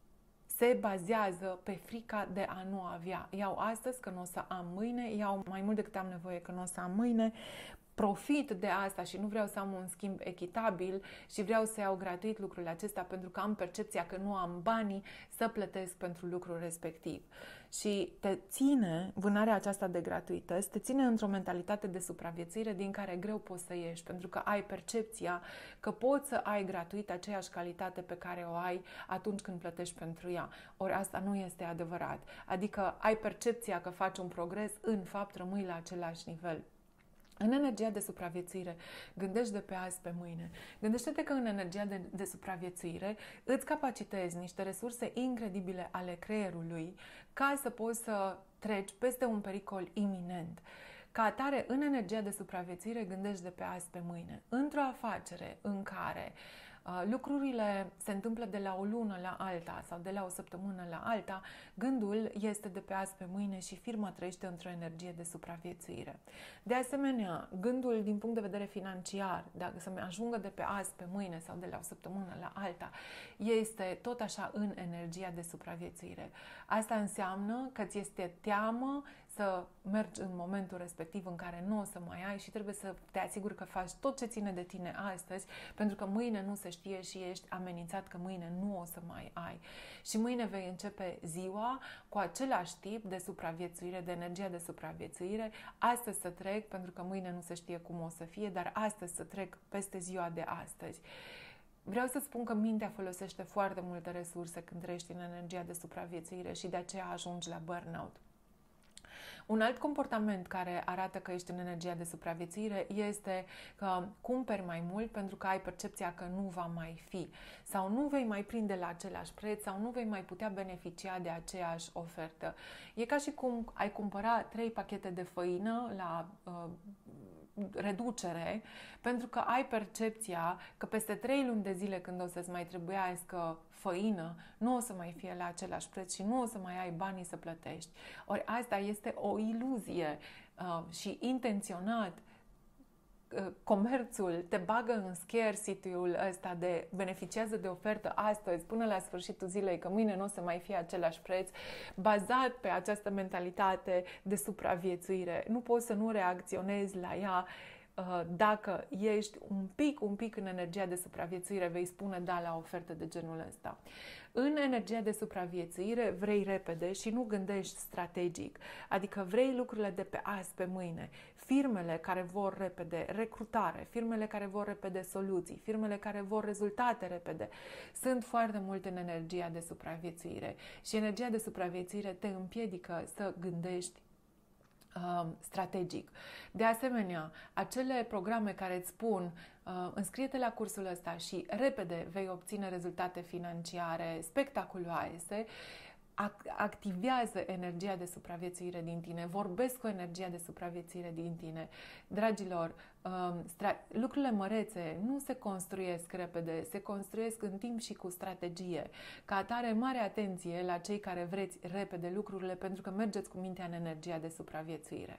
se bazează pe frica de a nu avea. Iau astăzi că nu o să am mâine, iau mai mult decât am nevoie că nu o să am mâine, profit de asta și nu vreau să am un schimb echitabil și vreau să iau gratuit lucrurile acestea pentru că am percepția că nu am banii să plătesc pentru lucrul respectiv. Și te ține, vânarea aceasta de gratuități, te ține într-o mentalitate de supraviețuire din care greu poți să ieși, pentru că ai percepția că poți să ai gratuit aceeași calitate pe care o ai atunci când plătești pentru ea. Ori asta nu este adevărat. Adică ai percepția că faci un progres, în fapt rămâi la același nivel. În energia de supraviețuire, gândești de pe azi pe mâine. Gândește-te că în energia de supraviețuire îți capacitezi niște resurse incredibile ale creierului ca să poți să treci peste un pericol iminent. Ca atare, în energia de supraviețuire, gândești de pe azi pe mâine. Într-o afacere în care lucrurile se întâmplă de la o lună la alta sau de la o săptămână la alta, gândul este de pe azi pe mâine și firma trăiește într-o energie de supraviețuire. De asemenea, gândul din punct de vedere financiar, dacă să-mi ajungă de pe azi pe mâine sau de la o săptămână la alta, este tot așa în energia de supraviețuire. Asta înseamnă că ți este teamă să mergi în momentul respectiv în care nu o să mai ai și trebuie să te asiguri că faci tot ce ține de tine astăzi, pentru că mâine nu se știe și ești amenințat că mâine nu o să mai ai. Și mâine vei începe ziua cu același tip de supraviețuire, de energia de supraviețuire. Astăzi să trec, pentru că mâine nu se știe cum o să fie, dar astăzi să trec peste ziua de astăzi. Vreau să spun că mintea folosește foarte multe resurse când trăiești în energia de supraviețuire și de aceea ajungi la burnout. Un alt comportament care arată că ești în energia de supraviețuire este că cumperi mai mult pentru că ai percepția că nu va mai fi sau nu vei mai prinde la același preț sau nu vei mai putea beneficia de aceeași ofertă. E ca și cum ai cumpăra 3 pachete de făină la reducere, pentru că ai percepția că peste 3 luni de zile când o să-ți mai trebuiască făină, nu o să mai fie la același preț și nu o să mai ai banii să plătești. Ori asta este o iluzie și intenționat comerțul te bagă în scarcity-ul ăsta de beneficiază de ofertă astăzi până la sfârșitul zilei, că mâine nu o să mai fie același preț, bazat pe această mentalitate de supraviețuire. Nu poți să nu reacționezi la ea. Dacă ești un pic în energia de supraviețuire, vei spune da la oferte de genul ăsta. În energia de supraviețuire vrei repede și nu gândești strategic, adică vrei lucrurile de pe azi pe mâine. Firmele care vor repede recrutare, firmele care vor repede soluții, firmele care vor rezultate repede, sunt foarte mult în energia de supraviețuire și energia de supraviețuire te împiedică să gândești strategic. De asemenea, acele programe care îți spun înscrie-te la cursul ăsta și repede vei obține rezultate financiare spectaculoase, activează energia de supraviețuire din tine, vorbesc cu energia de supraviețuire din tine. Dragilor, lucrurile mărețe nu se construiesc repede, se construiesc în timp și cu strategie. Ca atare, mare atenție la cei care vreți repede lucrurile, pentru că mergeți cu mintea în energia de supraviețuire.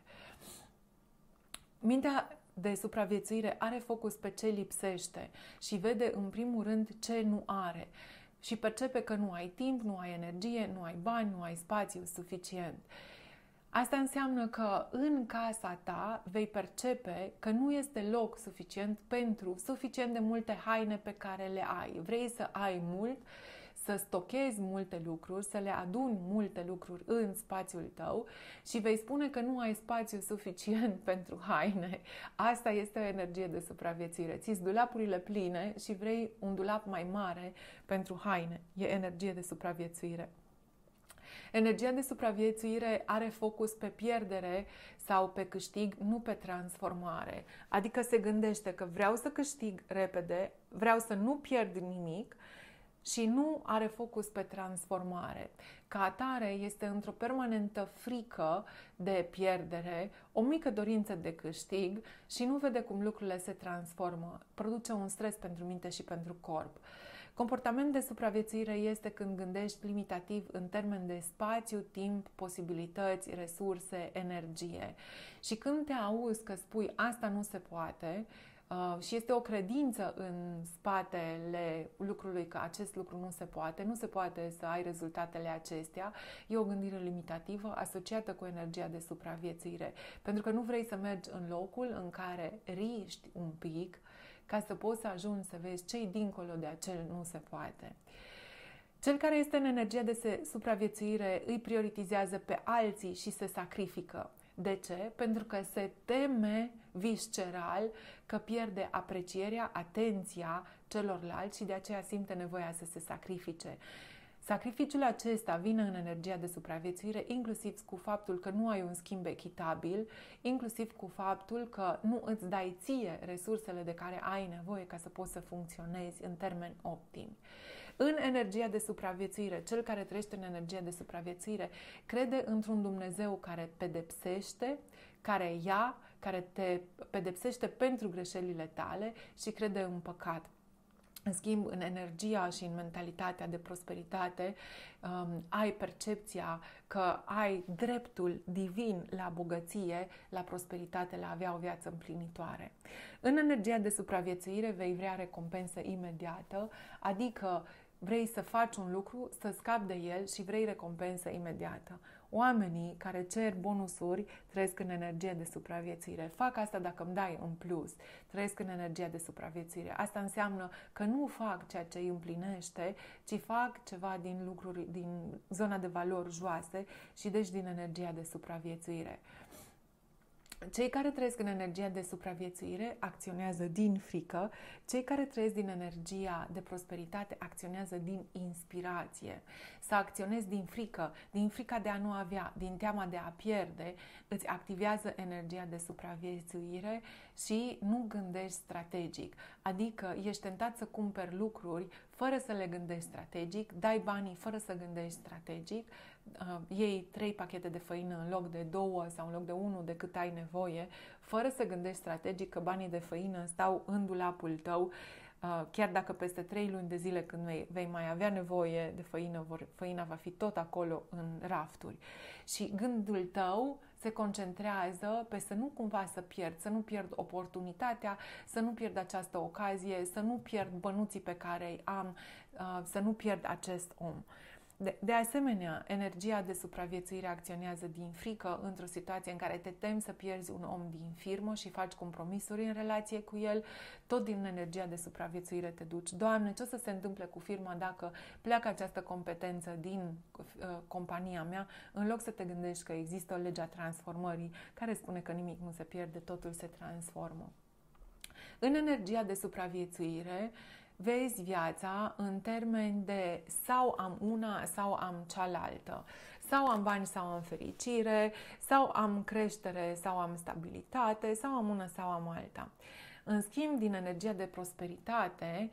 Mintea de supraviețuire are focus pe ce lipsește și vede în primul rând ce nu are. Și percepe că nu ai timp, nu ai energie, nu ai bani, nu ai spațiu suficient. Asta înseamnă că în casa ta vei percepe că nu este loc suficient pentru suficient de multe haine pe care le ai. Vrei să ai mult, să stochezi multe lucruri, să le aduni multe lucruri în spațiul tău și vei spune că nu ai spațiu suficient pentru haine. Asta este o energie de supraviețuire. Ți-ți dulapurile pline și vrei un dulap mai mare pentru haine. E energie de supraviețuire. Energia de supraviețuire are focus pe pierdere sau pe câștig, nu pe transformare. Adică se gândește că vreau să câștig repede, vreau să nu pierd nimic și nu are focus pe transformare. Ca atare este într-o permanentă frică de pierdere, o mică dorință de câștig și nu vede cum lucrurile se transformă. Produce un stres pentru minte și pentru corp. Comportament de supraviețuire este când gândești limitativ în termen de spațiu, timp, posibilități, resurse, energie. Și când te auzi că spui asta nu se poate și este o credință în spatele lucrului că acest lucru nu se poate să ai rezultatele acestea, e o gândire limitativă asociată cu energia de supraviețuire. Pentru că nu vrei să mergi în locul în care riști un pic ca să poți să ajungi să vezi ce-i dincolo de acel nu se poate. Cel care este în energia de supraviețuire îi prioritizează pe alții și se sacrifică. De ce? Pentru că se teme visceral că pierde aprecierea, atenția celorlalți și de aceea simte nevoia să se sacrifice. Sacrificiul acesta vine în energia de supraviețuire inclusiv cu faptul că nu ai un schimb echitabil, inclusiv cu faptul că nu îți dai ție resursele de care ai nevoie ca să poți să funcționezi în termeni optimi. În energia de supraviețuire, cel care trăiește în energia de supraviețuire crede într-un Dumnezeu care pedepsește, care ia, care te pedepsește pentru greșelile tale și crede în păcat. În schimb, în energia și în mentalitatea de prosperitate, ai percepția că ai dreptul divin la bogăție, la prosperitate, la a avea o viață împlinitoare. În energia de supraviețuire vei vrea recompensă imediată, adică vrei să faci un lucru, să scapi de el și vrei recompensă imediată. Oamenii care cer bonusuri trăiesc în energie de supraviețuire. Fac asta dacă îmi dai în plus. Trăiesc în energie de supraviețuire. Asta înseamnă că nu fac ceea ce îi împlinește, ci fac ceva din lucruri, din zona de valori joase și deci din energia de supraviețuire. Cei care trăiesc în energia de supraviețuire acționează din frică, cei care trăiesc din energia de prosperitate acționează din inspirație. Să acționezi din frica de a nu avea, din teama de a pierde, îți activează energia de supraviețuire și nu gândești strategic. Adică ești tentat să cumperi lucruri fără să le gândești strategic, dai banii fără să gândești strategic, iei 3 pachete de făină în loc de 2 sau în loc de 1 de cât ai nevoie, fără să gândești strategic că banii de făină stau în dulapul tău, chiar dacă peste 3 luni de zile când vei mai avea nevoie de făină, făina va fi tot acolo în rafturi. Și gândul tău se concentrează pe să nu cumva să pierd, să nu pierd oportunitatea, să nu pierd această ocazie, să nu pierd bănuții pe care îi am, să nu pierd acest om. De asemenea, energia de supraviețuire acționează din frică într-o situație în care te temi să pierzi un om din firmă și faci compromisuri în relație cu el, tot din energia de supraviețuire te duci. Doamne, ce o să se întâmple cu firma dacă pleacă această competență din compania mea, în loc să te gândești că există o lege a transformării care spune că nimic nu se pierde, totul se transformă. În energia de supraviețuire, vezi viața în termeni de sau am una sau am cealaltă, sau am bani sau am fericire, sau am creștere sau am stabilitate, sau am una sau am alta. În schimb, din energia de prosperitate,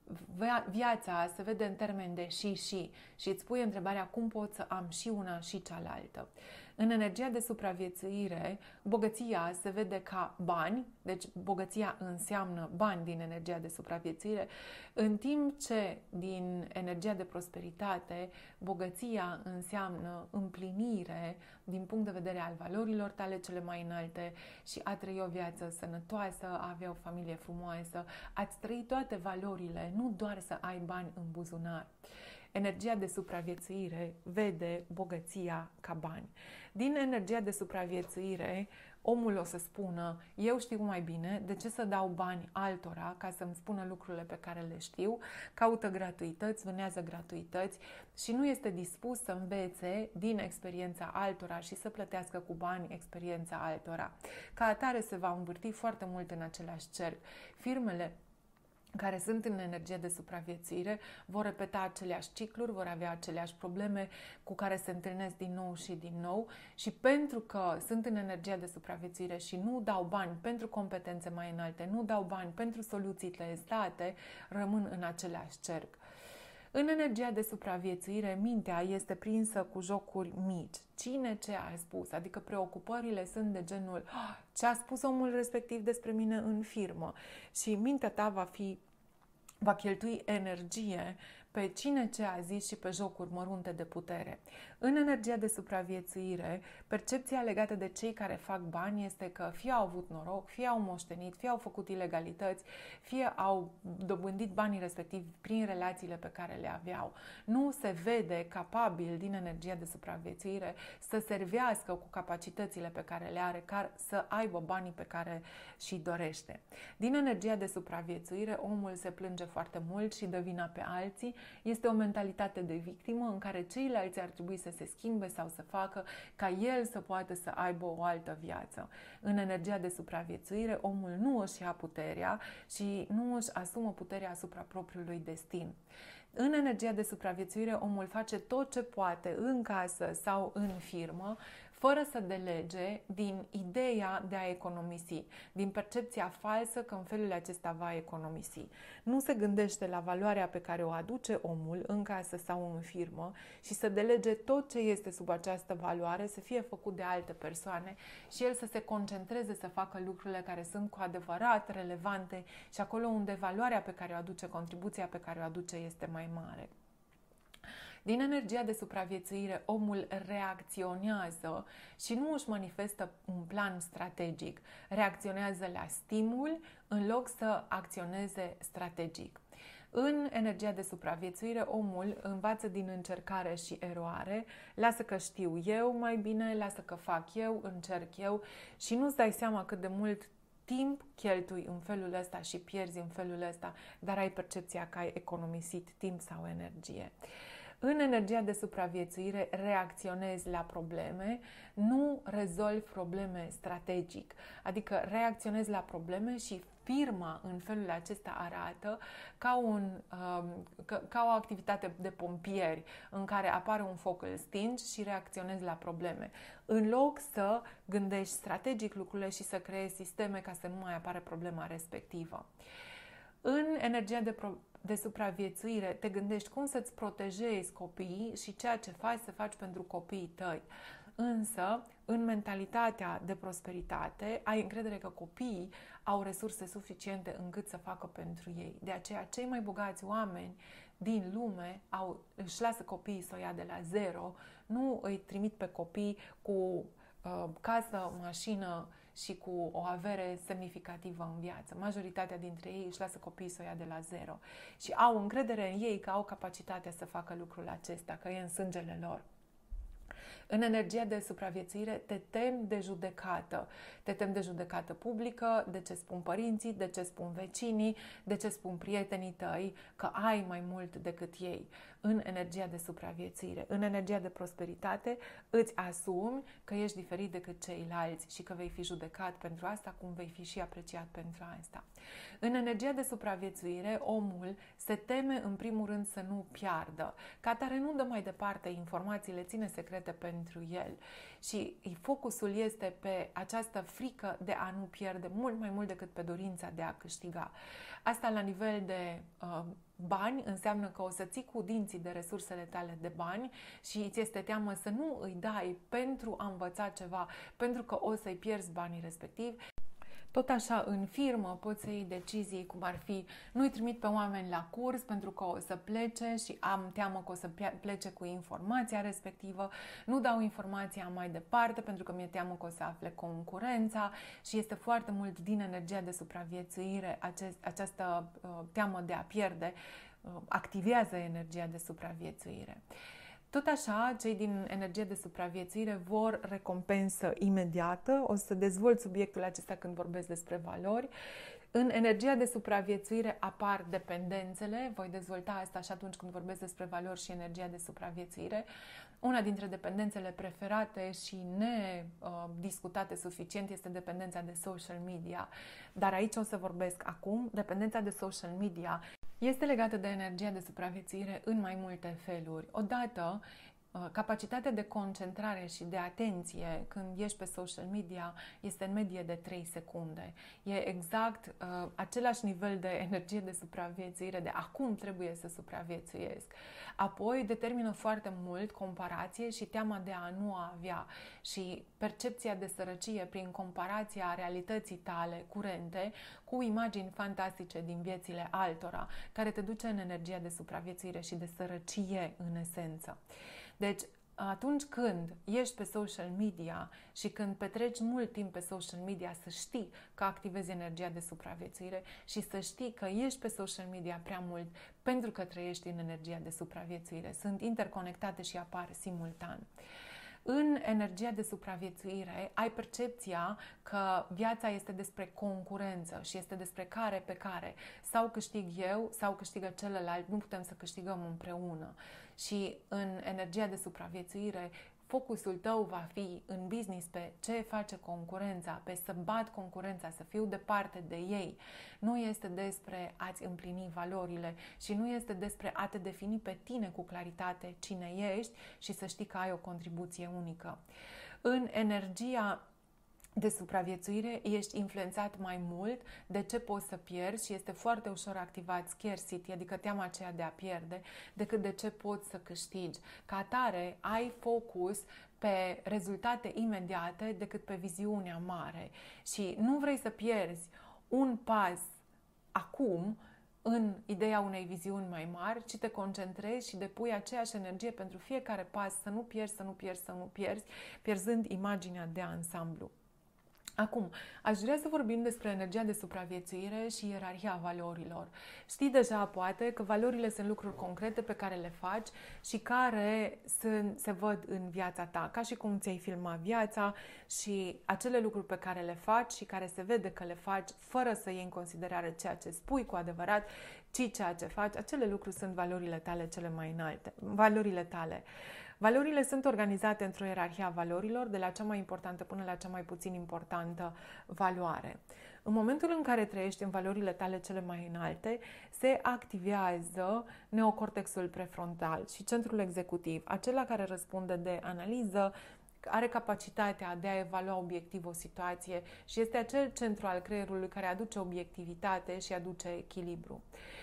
viața se vede în termeni de și îți pui întrebarea cum pot să am și una și cealaltă. În energia de supraviețuire, bogăția se vede ca bani, deci bogăția înseamnă bani din energia de supraviețuire, în timp ce din energia de prosperitate, bogăția înseamnă împlinire din punct de vedere al valorilor tale cele mai înalte și a trăi o viață sănătoasă, a avea o familie frumoasă, a-ți trăi toate valorile, nu doar să ai bani în buzunar. Energia de supraviețuire vede bogăția ca bani. Din energia de supraviețuire, omul o să spună, eu știu mai bine, de ce să dau bani altora ca să-mi spună lucrurile pe care le știu, caută gratuități, vânează gratuități și nu este dispus să învețe din experiența altora și să plătească cu bani experiența altora. Ca atare se va învârti foarte mult în același cerc. Firmele care sunt în energie de supraviețuire vor repeta aceleași cicluri, vor avea aceleași probleme cu care se întâlnesc din nou și din nou și pentru că sunt în energia de supraviețuire și nu dau bani pentru competențe mai înalte, nu dau bani pentru soluții testate, rămân în același cerc. În energia de supraviețuire, mintea este prinsă cu jocuri mici. Cine ce a spus? Adică preocupările sunt de genul ce a spus omul respectiv despre mine în firmă. Și mintea ta va cheltui energie pe cine ce a zis și pe jocuri mărunte de putere. În energia de supraviețuire, percepția legată de cei care fac bani este că fie au avut noroc, fie au moștenit, fie au făcut ilegalități, fie au dobândit banii respectivi prin relațiile pe care le aveau. Nu se vede capabil din energia de supraviețuire să servească cu capacitățile pe care le are, să aibă banii pe care și dorește. Din energia de supraviețuire, omul se plânge foarte mult și dă vina pe alții. Este o mentalitate de victimă în care ceilalți ar trebui să se schimbe sau să facă ca el să poată să aibă o altă viață. În energia de supraviețuire, omul nu își ia puterea și nu își asumă puterea asupra propriului destin. În energia de supraviețuire, omul face tot ce poate în casă sau în firmă, fără să delege din ideea de a economisi, din percepția falsă că în felul acesta va economisi. Nu se gândește la valoarea pe care o aduce omul în casă sau în firmă și să delege tot ce este sub această valoare să fie făcut de alte persoane și el să se concentreze să facă lucrurile care sunt cu adevărat relevante și acolo unde valoarea pe care o aduce, contribuția pe care o aduce este mai mare. Din energia de supraviețuire, omul reacționează și nu își manifestă un plan strategic. Reacționează la stimul în loc să acționeze strategic. În energia de supraviețuire, omul învață din încercare și eroare, lasă că știu eu mai bine, lasă că fac eu, încerc eu și nu-ți dai seama cât de mult timp cheltui în felul ăsta și pierzi în felul ăsta, dar ai percepția că ai economisit timp sau energie. În energia de supraviețuire reacționezi la probleme, nu rezolvi probleme strategic. Adică reacționezi la probleme și firma în felul acesta arată ca o activitate de pompieri în care apare un foc, îl stingi și reacționezi la probleme. În loc să gândești strategic lucrurile și să creezi sisteme ca să nu mai apară problema respectivă. În energia de supraviețuire te gândești cum să-ți protejezi copiii și ceea ce faci să faci pentru copiii tăi. Însă, în mentalitatea de prosperitate, ai încredere că copiii au resurse suficiente încât să facă pentru ei. De aceea, cei mai bogați oameni din lume își lasă copiii să o ia de la zero, nu îi trimit pe copii cu casă, mașină și cu o avere semnificativă în viață. Majoritatea dintre ei își lasă copiii să o ia de la zero și au încredere în ei că au capacitatea să facă lucrul acesta, că e în sângele lor. În energia de supraviețuire te temi de judecată. Te temi de judecată publică, de ce spun părinții, de ce spun vecinii, de ce spun prietenii tăi, că ai mai mult decât ei. În energia de supraviețuire, în energia de prosperitate, îți asumi că ești diferit decât ceilalți și că vei fi judecat pentru asta, cum vei fi și apreciat pentru asta. În energia de supraviețuire, omul se teme în primul rând să nu piardă. Ca atare nu dă mai departe informațiile, ține secrete pentru el. Și focusul este pe această frică de a nu pierde mult mai mult decât pe dorința de a câștiga. Asta la nivel de bani înseamnă că o să ții cu dinții de resursele tale de bani și ți este teamă să nu îi dai pentru a învăța ceva, pentru că o să-i pierzi banii respectivi. Tot așa, în firmă poți să iei decizii cum ar fi nu-i trimit pe oameni la curs pentru că o să plece și am teamă că o să plece cu informația respectivă, nu dau informația mai departe pentru că mi-e teamă că o să afle concurența și este foarte mult din energia de supraviețuire această teamă de a pierde, activează energia de supraviețuire. Tot așa, cei din energie de supraviețuire vor recompensă imediată. O să dezvolt subiectul acesta când vorbesc despre valori. În energia de supraviețuire apar dependențele, voi dezvolta asta și atunci când vorbesc despre valori și energia de supraviețuire. Una dintre dependențele preferate și nediscutate suficient este dependența de social media. Dar aici o să vorbesc acum. Dependența de social media este legată de energia de supraviețuire în mai multe feluri. Odată, capacitatea de concentrare și de atenție când ești pe social media este în medie de 3 secunde. E exact același nivel de energie de supraviețuire, de acum trebuie să supraviețuiesc. Apoi determină foarte mult comparație și teama de a nu avea și percepția de sărăcie prin comparația realității tale curente cu imagini fantastice din viețile altora, care te duce în energia de supraviețuire și de sărăcie în esență. Deci, atunci când ești pe social media și când petreci mult timp pe social media, să știi că activezi energia de supraviețuire și să știi că ești pe social media prea mult pentru că trăiești în energia de supraviețuire. Sunt interconectate și apar simultan. În energia de supraviețuire ai percepția că viața este despre concurență și este despre care pe care. Sau câștig eu, sau câștigă celălalt, nu putem să câștigăm împreună. Și în energia de supraviețuire, focusul tău va fi în business pe ce face concurența, pe să bat concurența, să fiu departe de ei. Nu este despre a-ți împlini valorile și nu este despre a te defini pe tine cu claritate cine ești și să știi că ai o contribuție unică. În energia de supraviețuire ești influențat mai mult de ce poți să pierzi și este foarte ușor activat scarcity, adică teama aceea de a pierde, decât de ce poți să câștigi. Ca atare, ai focus pe rezultate imediate decât pe viziunea mare și nu vrei să pierzi un pas acum în ideea unei viziuni mai mari, ci te concentrezi și depui aceeași energie pentru fiecare pas, să nu pierzi, să nu pierzi, să nu pierzi, pierzând imaginea de ansamblu. Acum, aș vrea să vorbim despre energia de supraviețuire și ierarhia valorilor. Știi deja, poate, că valorile sunt lucruri concrete pe care le faci și care se văd în viața ta, ca și cum ți-ai filmat viața și acele lucruri pe care le faci și care se vede că le faci fără să iei în considerare ceea ce spui cu adevărat, ci ceea ce faci, acele lucruri sunt valorile tale cele mai înalte. Valorile tale. Valorile sunt organizate într-o ierarhie a valorilor, de la cea mai importantă până la cea mai puțin importantă valoare. În momentul în care trăiești în valorile tale cele mai înalte, se activează neocortexul prefrontal și centrul executiv, acela care răspunde de analiză, are capacitatea de a evalua obiectiv o situație și este acel centru al creierului care aduce obiectivitate și aduce echilibru.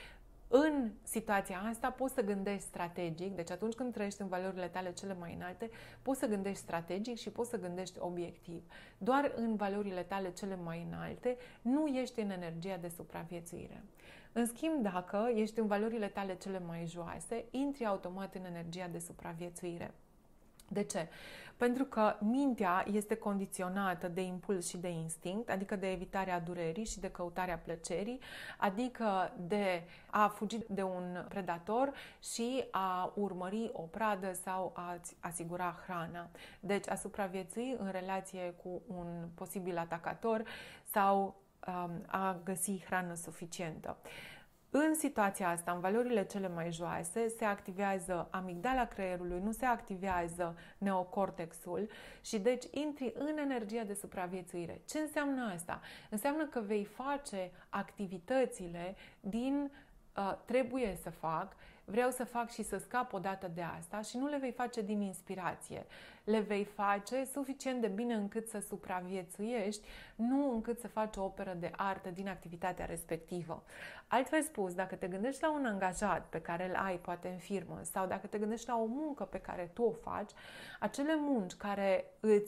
În situația asta poți să gândești strategic, deci atunci când trăiești în valorile tale cele mai înalte, poți să gândești strategic și poți să gândești obiectiv. Doar în valorile tale cele mai înalte nu ești în energia de supraviețuire. În schimb, dacă ești în valorile tale cele mai joase, intri automat în energia de supraviețuire. De ce? Pentru că mintea este condiționată de impuls și de instinct, adică de evitarea durerii și de căutarea plăcerii, adică de a fugi de un predator și a urmări o pradă sau a-ți asigura hrana. Deci a supraviețui în relație cu un posibil atacator sau a găsi hrană suficientă. În situația asta, în valorile cele mai joase, se activează amigdala creierului, nu se activează neocortexul și deci intri în energia de supraviețuire. Ce înseamnă asta? Înseamnă că vei face activitățile din trebuie să fac, vreau să fac și să scap odată de asta și nu le vei face din inspirație. Le vei face suficient de bine încât să supraviețuiești, nu încât să faci o operă de artă din activitatea respectivă. Altfel spus, dacă te gândești la un angajat pe care îl ai poate în firmă sau dacă te gândești la o muncă pe care tu o faci, acele munci care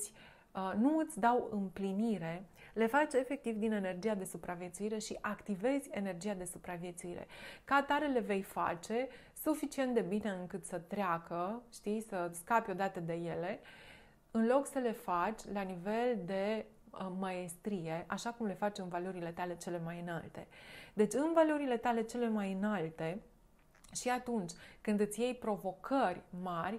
nu îți dau împlinire, le faci efectiv din energia de supraviețuire și activezi energia de supraviețuire. Ca atare le vei face suficient de bine încât să treacă, știi, să scapi odată de ele, în loc să le faci la nivel de maestrie, așa cum le faci în valorile tale cele mai înalte. Deci în valorile tale cele mai înalte și atunci când îți iei provocări mari,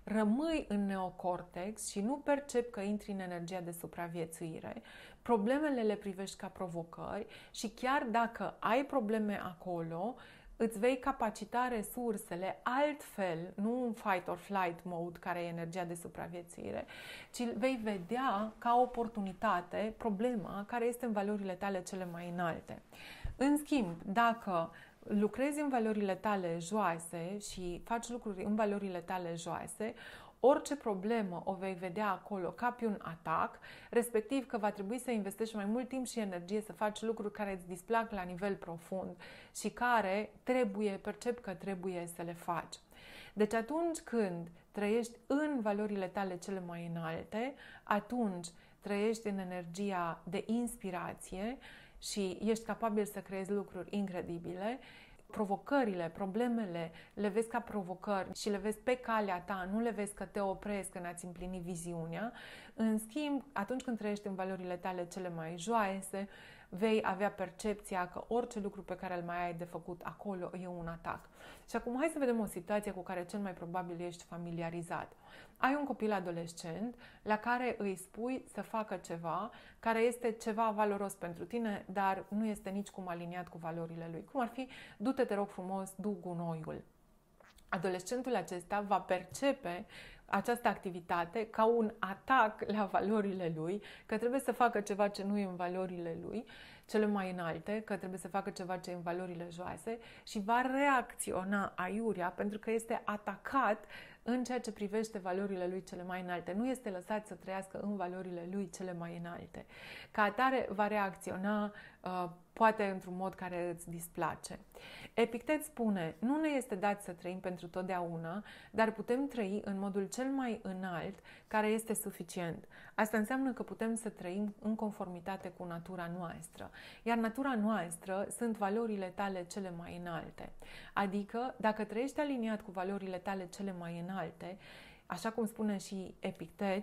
rămâi în neocortex și nu percepi că intri în energia de supraviețuire, problemele le privești ca provocări și chiar dacă ai probleme acolo, îți vei capacita resursele altfel, nu în fight or flight mode, care e energia de supraviețuire, ci vei vedea ca oportunitate problema care este în valorile tale cele mai înalte. În schimb, dacă lucrezi în valorile tale joase și faci lucruri în valorile tale joase, orice problemă o vei vedea acolo ca pe un atac, respectiv că va trebui să investești mai mult timp și energie să faci lucruri care îți displac la nivel profund și care percep că trebuie să le faci. Deci atunci când trăiești în valorile tale cele mai înalte, atunci trăiești în energia de inspirație și ești capabil să creezi lucruri incredibile. Provocările, problemele, le vezi ca provocări și le vezi pe calea ta, nu le vezi că te opresc în a-ți împlini viziunea. În schimb, atunci când trăiești în valorile tale cele mai joase, vei avea percepția că orice lucru pe care îl mai ai de făcut acolo e un atac. Și acum hai să vedem o situație cu care cel mai probabil ești familiarizat. Ai un copil adolescent la care îi spui să facă ceva care este ceva valoros pentru tine, dar nu este nicicum aliniat cu valorile lui. Cum ar fi, du-te, te rog frumos, du gunoiul. Adolescentul acesta va percepe această activitate ca un atac la valorile lui, că trebuie să facă ceva ce nu e în valorile lui, cele mai înalte, că trebuie să facă ceva ce e în valorile joase și va reacționa aiurea pentru că este atacat în ceea ce privește valorile lui cele mai înalte. Nu este lăsat să trăiască în valorile lui cele mai înalte. Ca atare va reacționa poate într-un mod care îți displace. Epictet spune, nu ne este dat să trăim pentru totdeauna, dar putem trăi în modul cel mai înalt care este suficient. Asta înseamnă că putem să trăim în conformitate cu natura noastră. Iar natura noastră sunt valorile tale cele mai înalte. Adică, dacă trăiești aliniat cu valorile tale cele mai înalte, așa cum spune și Epictet,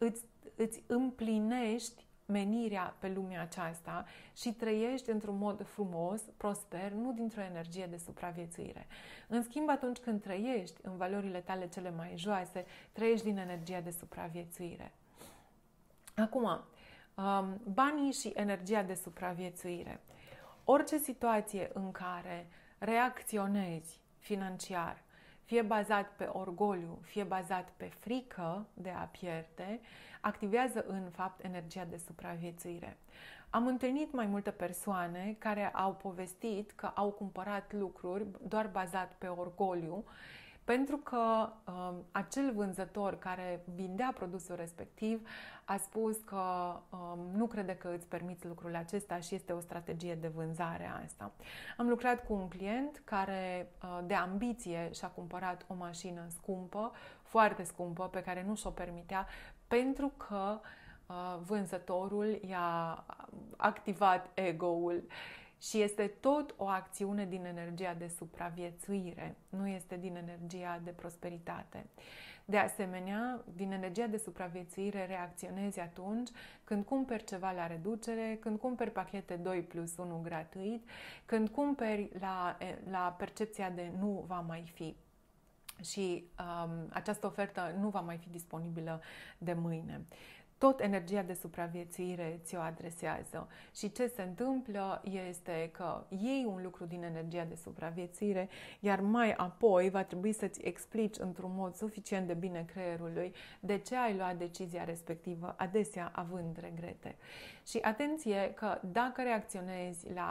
îți împlinești menirea pe lumea aceasta și trăiești într-un mod frumos, prosper, nu dintr-o energie de supraviețuire. În schimb, atunci când trăiești în valorile tale cele mai joase, trăiești din energia de supraviețuire. Acum, banii și energia de supraviețuire. Orice situație în care reacționezi financiar, fie bazat pe orgoliu, fie bazat pe frică de a pierde, activează în fapt energia de supraviețuire. Am întâlnit mai multe persoane care au povestit că au cumpărat lucruri doar bazat pe orgoliu, pentru că acel vânzător care vindea produsul respectiv a spus că nu crede că îți permiți lucrul acesta și este o strategie de vânzare asta. Am lucrat cu un client care de ambiție și-a cumpărat o mașină scumpă, foarte scumpă, pe care nu și-o permitea, pentru că vânzătorul i-a activat ego-ul. Și este tot o acțiune din energia de supraviețuire, nu este din energia de prosperitate. De asemenea, din energia de supraviețuire reacționezi atunci când cumperi ceva la reducere, când cumperi pachete 2 plus 1 gratuit, când cumperi la percepția de nu va mai fi. Și această ofertă nu va mai fi disponibilă de mâine. Tot energia de supraviețuire ți-o adresează. Și ce se întâmplă este că iei un lucru din energia de supraviețuire, iar mai apoi va trebui să-ți explici într-un mod suficient de bine creierului de ce ai luat decizia respectivă, adesea având regrete. Și atenție că dacă reacționezi la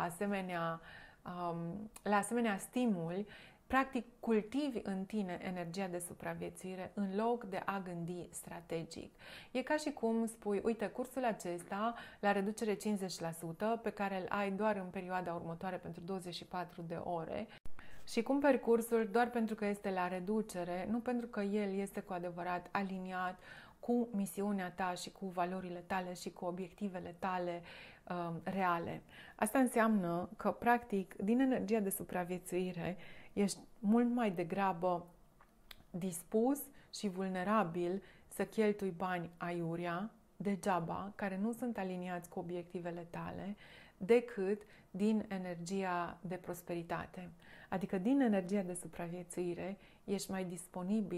asemenea stimuli, practic cultivi în tine energia de supraviețuire în loc de a gândi strategic. E ca și cum spui, uite, cursul acesta la reducere 50% pe care îl ai doar în perioada următoare pentru 24 de ore și cumperi cursul doar pentru că este la reducere, nu pentru că el este cu adevărat aliniat cu misiunea ta și cu valorile tale și cu obiectivele tale reale. Asta înseamnă că, practic, din energia de supraviețuire ești mult mai degrabă dispus și vulnerabil să cheltui bani aiurea, degeaba, care nu sunt aliniați cu obiectivele tale, decât din energia de prosperitate. Adică din energia de supraviețuire ești mai disponibil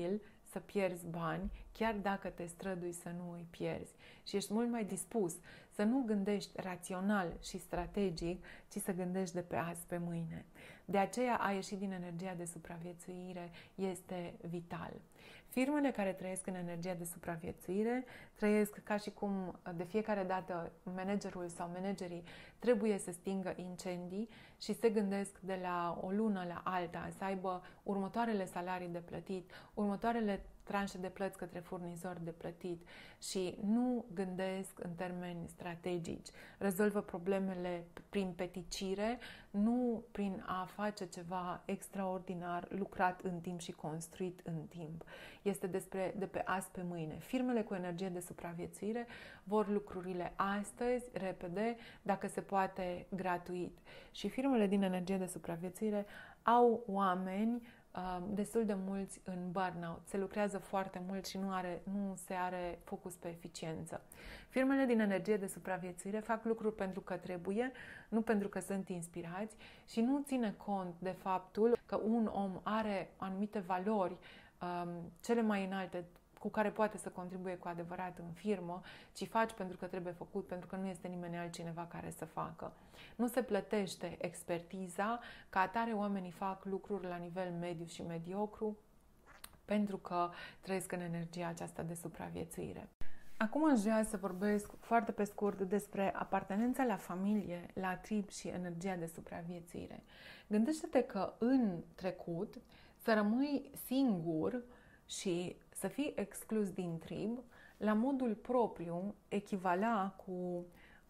să pierzi bani, chiar dacă te strădui să nu îi pierzi. Și ești mult mai dispus să nu gândești rațional și strategic, ci să gândești de pe azi pe mâine. De aceea a ieșit din energia de supraviețuire este vital. Firmele care trăiesc în energia de supraviețuire trăiesc ca și cum de fiecare dată managerul sau managerii trebuie să stingă incendii și se gândesc de la o lună la alta să aibă următoarele salarii de plătit, următoarele tranșe de plăți către furnizori de plătit și nu gândesc în termeni strategici. Rezolvă problemele prin peticire, nu prin a face ceva extraordinar, lucrat în timp și construit în timp. Este de pe azi pe mâine. Firmele cu energie de supraviețuire vor lucrurile astăzi, repede, dacă se poate, gratuit. Și firmele din energie de supraviețuire au oameni destul de mulți în burnout. Se lucrează foarte mult și nu se are focus pe eficiență. Firmele din energie de supraviețuire fac lucruri pentru că trebuie, nu pentru că sunt inspirați și nu ține cont de faptul că un om are anumite valori cele mai înalte cu care poate să contribuie cu adevărat în firmă, ci faci pentru că trebuie făcut, pentru că nu este nimeni altcineva care să facă. Nu se plătește expertiza, ca atare oamenii fac lucruri la nivel mediu și mediocru, pentru că trăiesc în energia aceasta de supraviețuire. Acum aș vrea să vorbesc foarte pe scurt despre apartenența la familie, la trib și energia de supraviețuire. Gândește-te că în trecut să rămâi singur și să fii exclus din trib, la modul propriu, echivala cu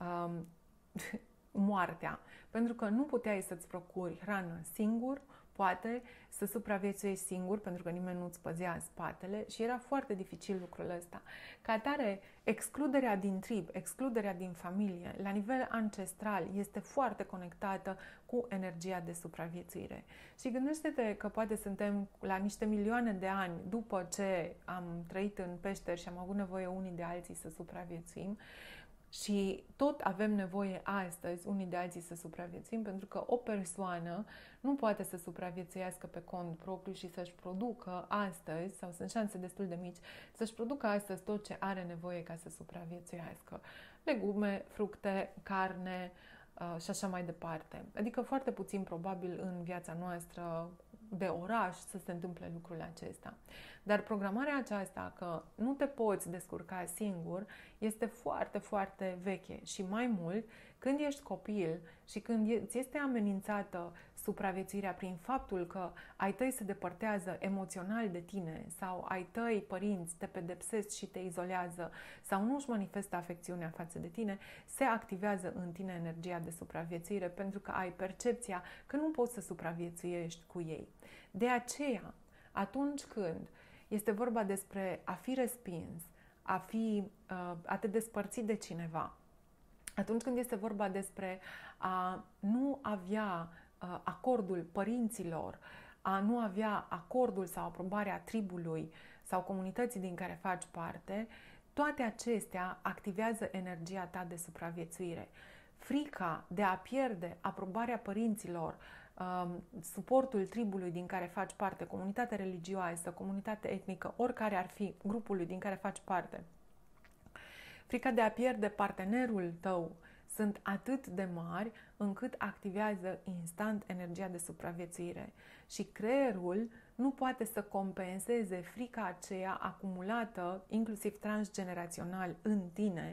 moartea. Pentru că nu puteai să-ți procuri hrană singur, poate să supraviețuiești singur, pentru că nimeni nu-ți păzea spatele și era foarte dificil lucrul ăsta. Ca atare, excluderea din trib, excluderea din familie, la nivel ancestral, este foarte conectată cu energia de supraviețuire. Și gândește-te că poate suntem la niște milioane de ani după ce am trăit în peșteri și am avut nevoie unii de alții să supraviețuim, și tot avem nevoie astăzi unii de alții să supraviețuim, pentru că o persoană nu poate să supraviețuiască pe cont propriu și să-și producă astăzi, sau sunt șanse destul de mici, să-și producă astăzi tot ce are nevoie ca să supraviețuiască. Legume, fructe, carne și așa mai departe. Adică foarte puțin probabil în viața noastră de oraș să se întâmple lucrul acesta. Dar programarea aceasta că nu te poți descurca singur este foarte, foarte veche și mai mult când ești copil și când ți este amenințată supraviețuirea prin faptul că ai tăi se depărtează emoțional de tine sau ai tăi părinți te pedepsesc și te izolează sau nu își manifestă afecțiunea față de tine, se activează în tine energia de supraviețuire pentru că ai percepția că nu poți să supraviețuiești cu ei. De aceea, atunci când este vorba despre a fi respins, a te despărți de cineva, atunci când este vorba despre a nu avea acordul părinților, a nu avea acordul sau aprobarea tribului sau comunității din care faci parte, toate acestea activează energia ta de supraviețuire. Frica de a pierde aprobarea părinților, suportul tribului din care faci parte, comunitate religioasă, comunitate etnică, oricare ar fi grupului din care faci parte, frica de a pierde partenerul tău sunt atât de mari încât activează instant energia de supraviețuire. Și creierul nu poate să compenseze frica aceea acumulată, inclusiv transgenerațional, în tine,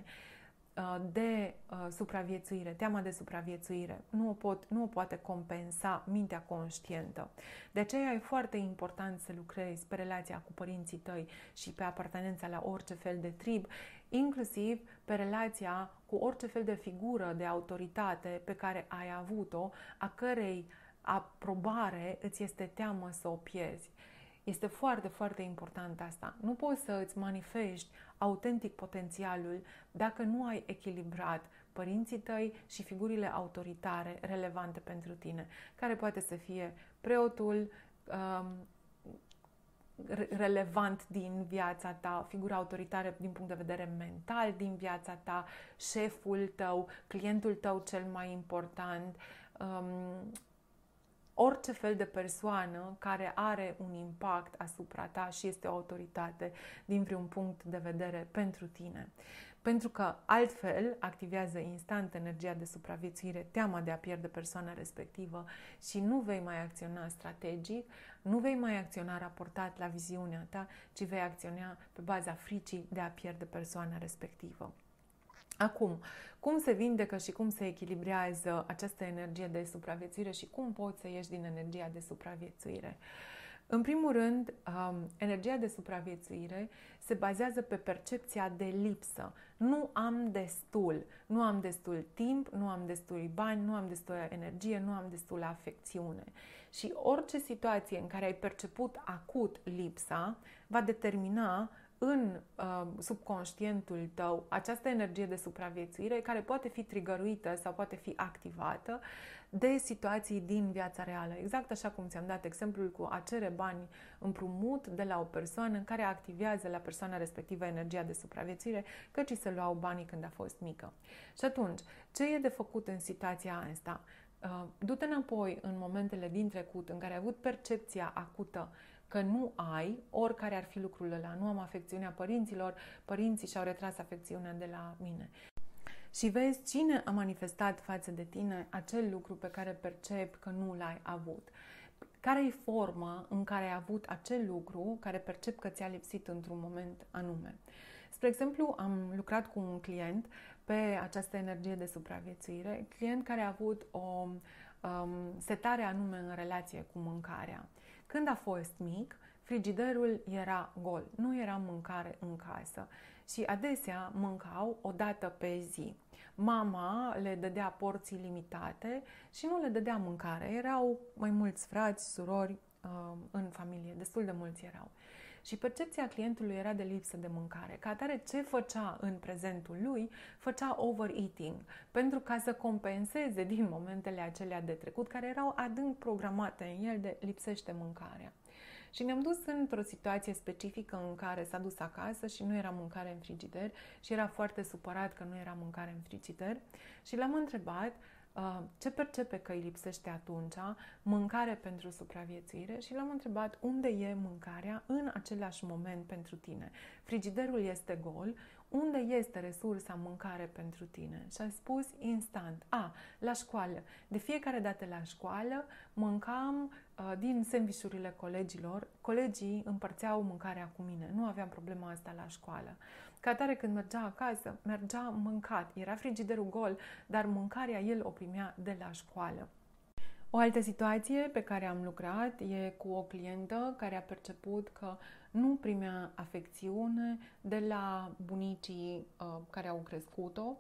de supraviețuire, teama de supraviețuire. Nu o poate compensa mintea conștientă. De aceea e foarte important să lucrezi pe relația cu părinții tăi și pe apartenența la orice fel de trib, inclusiv pe relația cu orice fel de figură de autoritate pe care ai avut-o, a cărei aprobare îți este teamă să o pierzi. Este foarte, foarte important asta. Nu poți să îți manifesti autentic potențialul dacă nu ai echilibrat părinții tăi și figurile autoritare relevante pentru tine, care poate să fie preotul relevant din viața ta, figura autoritară din punct de vedere mental din viața ta, șeful tău, clientul tău cel mai important, orice fel de persoană care are un impact asupra ta și este o autoritate din vreun punct de vedere pentru tine. Pentru că altfel activează instant energia de supraviețuire, teama de a pierde persoana respectivă și nu vei mai acționa strategic, nu vei mai acționa raportat la viziunea ta, ci vei acționa pe baza fricii de a pierde persoana respectivă. Acum, cum se vindecă și cum se echilibrează această energie de supraviețuire și cum poți să ieși din energia de supraviețuire? În primul rând, energia de supraviețuire se bazează pe percepția de lipsă. Nu am destul timp, nu am destui bani, nu am destulă energie, nu am destulă afecțiune. Și orice situație în care ai perceput acut lipsa va determina în subconștientul tău această energie de supraviețuire care poate fi trigăruită sau poate fi activată de situații din viața reală. Exact așa cum ți-am dat exemplul cu a cere bani împrumut de la o persoană în care activează la persoana respectivă energia de supraviețuire, căci se luau banii când a fost mică. Și atunci, ce e de făcut în situația asta? Du-te înapoi în momentele din trecut în care ai avut percepția acută că nu ai, oricare ar fi lucrul ăla, nu am afecțiunea părinților, părinții și-au retras afecțiunea de la mine. Și vezi cine a manifestat față de tine acel lucru pe care percepi că nu l-ai avut. Care e forma în care ai avut acel lucru care percepi că ți-a lipsit într-un moment anume? Spre exemplu, am lucrat cu un client pe această energie de supraviețuire, client care a avut o setare anume în relație cu mâncarea. Când a fost mic, frigiderul era gol, nu era mâncare în casă și adesea mâncau o dată pe zi. Mama le dădea porții limitate și nu le dădea mâncare. Erau mai mulți frați, surori în familie, destul de mulți erau. Și percepția clientului era de lipsă de mâncare. Ca atare, ce făcea în prezentul lui? Făcea overeating, pentru ca să compenseze din momentele acelea de trecut, care erau adânc programate în el de lipsește mâncarea. Și ne-am dus într-o situație specifică în care s-a dus acasă și nu era mâncare în frigider și era foarte supărat că nu era mâncare în frigider și l-am întrebat ce percepe că îi lipsește atunci, mâncare pentru supraviețuire, și l-am întrebat unde e mâncarea în același moment pentru tine. Frigiderul este gol, unde este resursa mâncare pentru tine? Și a spus instant, la școală. De fiecare dată la școală mâncam din sandvișurile colegilor, colegii împărțeau mâncarea cu mine, nu aveam problema asta la școală. Ca atare, când mergea acasă, mergea mâncat. Era frigiderul gol, dar mâncarea el o primea de la școală. O altă situație pe care am lucrat e cu o clientă care a perceput că nu primea afecțiune de la bunicii care au crescut-o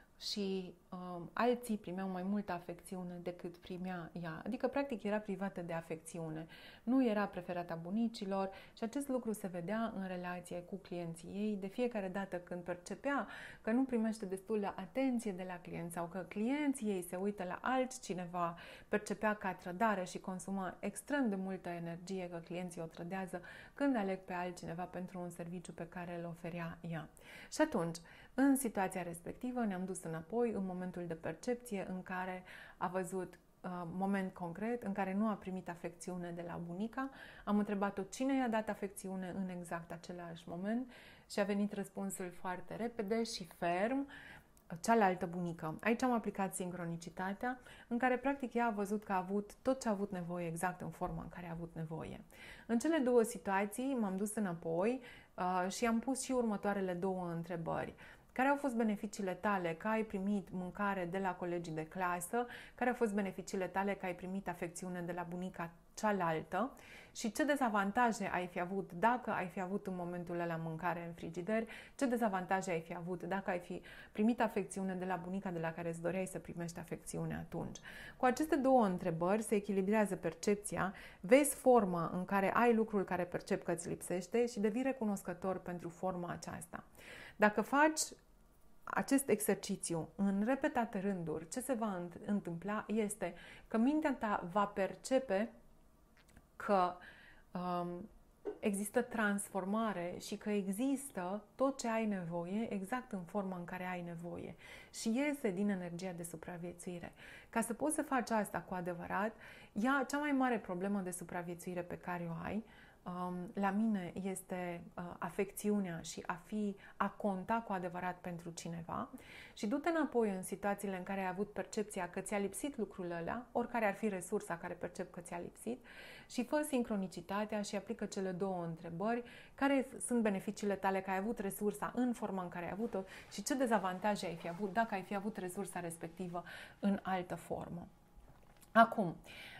și alții primeau mai multă afecțiune decât primea ea. Adică, practic, era privată de afecțiune. Nu era preferata bunicilor și acest lucru se vedea în relație cu clienții ei. De fiecare dată când percepea că nu primește destulă atenție de la client sau că clienții ei se uită la altcineva, percepea ca trădare și consuma extrem de multă energie, că clienții o trădează când aleg pe altcineva pentru un serviciu pe care îl oferea ea. Și atunci, în situația respectivă, ne-am dus înapoi în momentul de percepție în care a văzut moment concret în care nu a primit afecțiune de la bunica. Am întrebat-o cine i-a dat afecțiune în exact același moment și a venit răspunsul foarte repede și ferm, cealaltă bunică. Aici am aplicat sincronicitatea, în care practic ea a văzut că a avut tot ce a avut nevoie exact în forma în care a avut nevoie. În cele două situații m-am dus înapoi și am pus și următoarele două întrebări. Care au fost beneficiile tale că ai primit mâncare de la colegii de clasă? Care au fost beneficiile tale că ai primit afecțiune de la bunica cealaltă? Și ce dezavantaje ai fi avut dacă ai fi avut în momentul ăla mâncare în frigider? Ce dezavantaje ai fi avut dacă ai fi primit afecțiune de la bunica de la care îți doreai să primești afecțiune atunci? Cu aceste două întrebări se echilibrează percepția, vezi forma în care ai lucrul care percepi că îți lipsește și devii recunoscător pentru forma aceasta. Dacă faci acest exercițiu în repetate rânduri, ce se va întâmpla este că mintea ta va percepe că există transformare și că există tot ce ai nevoie exact în forma în care ai nevoie și iese din energia de supraviețuire. Ca să poți să faci asta cu adevărat, cea mai mare problemă de supraviețuire pe care o ai la mine este afecțiunea și a conta cu adevărat pentru cineva și du-te înapoi în situațiile în care ai avut percepția că ți-a lipsit lucrul ăla, oricare ar fi resursa care percep că ți-a lipsit, și fă sincronicitatea și aplică cele două întrebări: care sunt beneficiile tale că ai avut resursa în forma în care ai avut-o și ce dezavantaje ai fi avut dacă ai fi avut resursa respectivă în altă formă. Acum,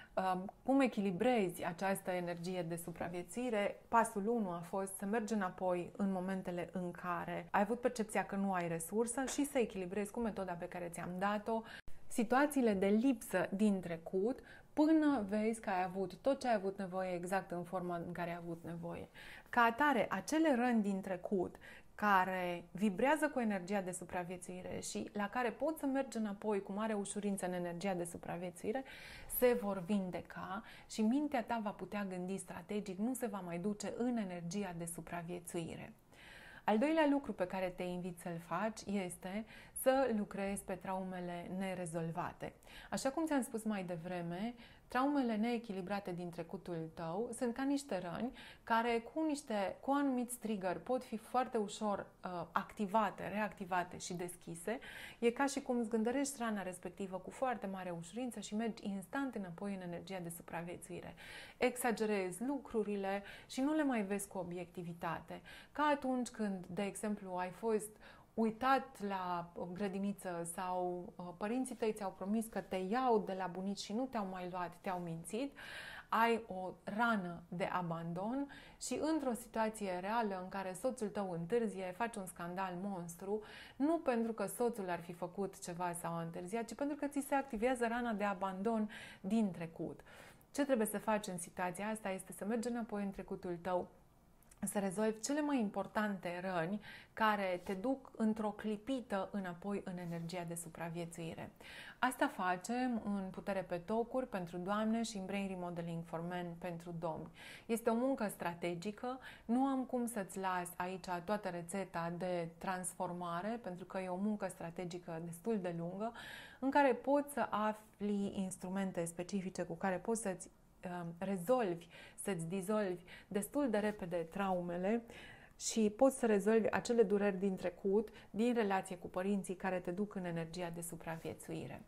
cum echilibrezi această energie de supraviețuire? Pasul 1 a fost să mergi înapoi în momentele în care ai avut percepția că nu ai resursă și să echilibrezi cu metoda pe care ți-am dat-o situațiile de lipsă din trecut până vezi că ai avut tot ce ai avut nevoie exact în forma în care ai avut nevoie. Ca atare, acele răni din trecut care vibrează cu energia de supraviețuire și la care poți să mergi înapoi cu mare ușurință în energia de supraviețuire, se vor vindeca și mintea ta va putea gândi strategic, nu se va mai duce în energia de supraviețuire. Al doilea lucru pe care te invit să-l faci este să lucrezi pe traumele nerezolvate. Așa cum ți-am spus mai devreme, traumele neechilibrate din trecutul tău sunt ca niște răni care cu anumiți trigger pot fi foarte ușor activate, reactivate și deschise. E ca și cum îți gândărești rana respectivă cu foarte mare ușurință și mergi instant înapoi în energia de supraviețuire. Exagerezi lucrurile și nu le mai vezi cu obiectivitate. Ca atunci când, de exemplu, ai fost uitat la grădiniță sau părinții tăi ți-au promis că te iau de la bunici și nu te-au mai luat, te-au mințit, ai o rană de abandon și într-o situație reală în care soțul tău întârzie, faci un scandal monstru, nu pentru că soțul ar fi făcut ceva sau a întârziat, ci pentru că ți se activează rana de abandon din trecut. Ce trebuie să faci în situația asta este să mergi înapoi în trecutul tău, să rezolvi cele mai importante răni care te duc într-o clipită înapoi în energia de supraviețuire. Asta facem în Putere pe tocuri pentru doamne și în Brain Remodeling for Men pentru domni. Este o muncă strategică, nu am cum să-ți las aici toată rețeta de transformare, pentru că e o muncă strategică destul de lungă, în care poți să afli instrumente specifice cu care poți să-ți rezolvi, să-ți dizolvi destul de repede traumele și poți să rezolvi acele dureri din trecut, din relație cu părinții care te duc în energia de supraviețuire.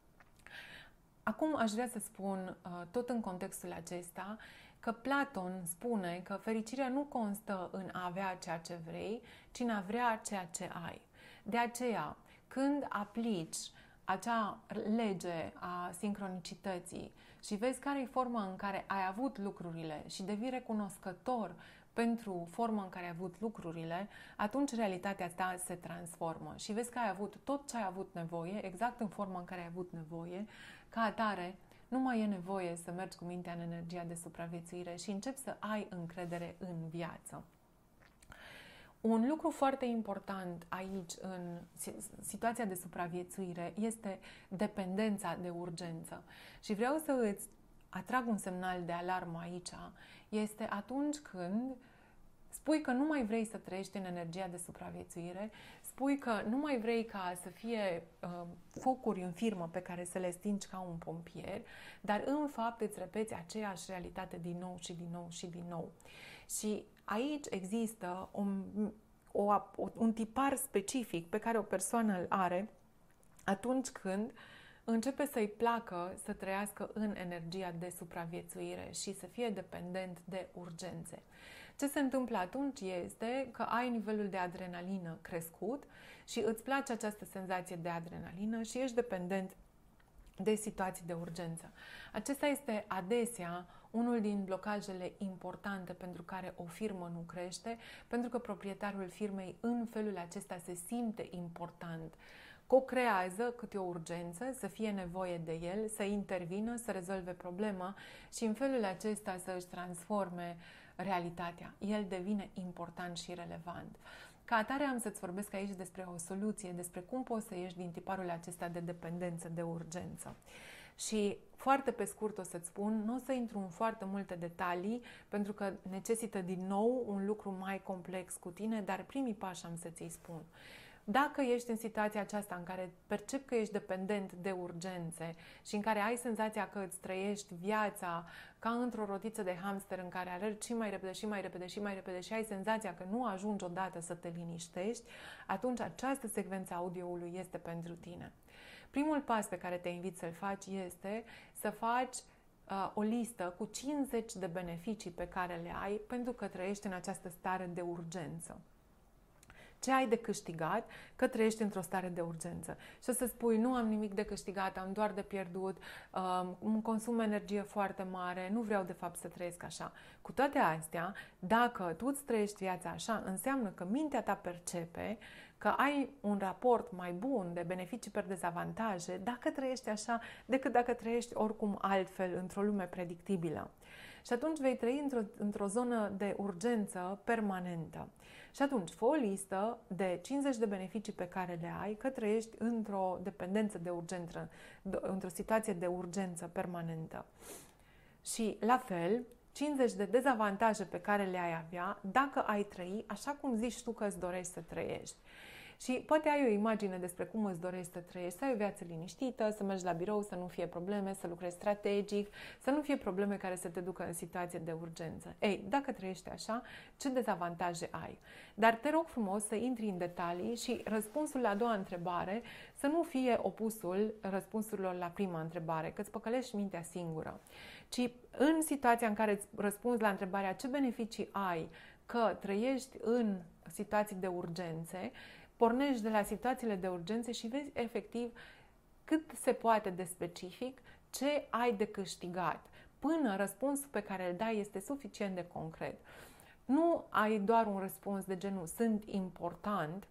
Acum aș vrea să spun, tot în contextul acesta, că Platon spune că fericirea nu constă în a avea ceea ce vrei, ci în a vrea ceea ce ai. De aceea, când aplici acea lege a sincronicității și vezi care e forma în care ai avut lucrurile și devii recunoscător pentru forma în care ai avut lucrurile, atunci realitatea ta se transformă și vezi că ai avut tot ce ai avut nevoie, exact în forma în care ai avut nevoie. Ca atare, nu mai e nevoie să mergi cu mintea în energia de supraviețuire și începi să ai încredere în viață. Un lucru foarte important aici, în situația de supraviețuire, este dependența de urgență. Și vreau să îți atrag un semnal de alarmă aici. Este atunci când spui că nu mai vrei să trăiești în energia de supraviețuire, spui că nu mai vrei ca să fie focuri în firmă pe care să le stingi ca un pompier, dar în fapt îți repeți aceeași realitate din nou și din nou și din nou. Și aici există un tipar specific pe care o persoană îl are atunci când începe să-i placă să trăiască în energia de supraviețuire și să fie dependent de urgențe. Ce se întâmplă atunci este că ai nivelul de adrenalină crescut și îți place această senzație de adrenalină și ești dependent de situații de urgență. Acesta este adesea unul din blocajele importante pentru care o firmă nu crește, pentru că proprietarul firmei în felul acesta se simte important. Co-creează câte o urgență, să fie nevoie de el, să intervină, să rezolve problema și în felul acesta să își transforme realitatea. El devine important și relevant. Ca atare am să-ți vorbesc aici despre o soluție, despre cum poți să ieși din tiparul acesta de dependență, de urgență. Și foarte pe scurt o să-ți spun, nu o să intru în foarte multe detalii, pentru că necesită din nou un lucru mai complex cu tine, dar primii pași am să ți-i spun. Dacă ești în situația aceasta în care percepi că ești dependent de urgențe și în care ai senzația că îți trăiești viața ca într-o rotiță de hamster în care alergi și mai repede și mai repede și mai repede și ai senzația că nu ajungi odată să te liniștești, atunci această secvență audioului este pentru tine. Primul pas pe care te invit să-l faci este să faci o listă cu 50 de beneficii pe care le ai pentru că trăiești în această stare de urgență. Ce ai de câștigat că trăiești într-o stare de urgență? Și o să spui, nu am nimic de câștigat, am doar de pierdut, îmi consum energie foarte mare, nu vreau de fapt să trăiesc așa. Cu toate astea, dacă tu îți trăiești viața așa, înseamnă că mintea ta percepe că ai un raport mai bun de beneficii per dezavantaje dacă trăiești așa decât dacă trăiești oricum altfel într-o lume predictibilă. Și atunci vei trăi într-o zonă de urgență permanentă. Și atunci fă o listă de 50 de beneficii pe care le ai că trăiești într-o dependență de urgență, într-o situație de urgență permanentă. Și la fel, 50 de dezavantaje pe care le ai avea dacă ai trăi așa cum zici tu că îți dorești să trăiești. Și poate ai o imagine despre cum îți dorești să trăiești, să ai o viață liniștită, să mergi la birou, să nu fie probleme, să lucrezi strategic, să nu fie probleme care să te ducă în situație de urgență. Ei, dacă trăiești așa, ce dezavantaje ai? Dar te rog frumos să intri în detalii și răspunsul la a doua întrebare să nu fie opusul răspunsurilor la prima întrebare, că îți păcălești mintea singură, ci în situația în care îți răspunzi la întrebarea ce beneficii ai că trăiești în situații de urgențe, pornești de la situațiile de urgențe și vezi efectiv cât se poate de specific ce ai de câștigat, până răspunsul pe care îl dai este suficient de concret. Nu ai doar un răspuns de genul sunt important,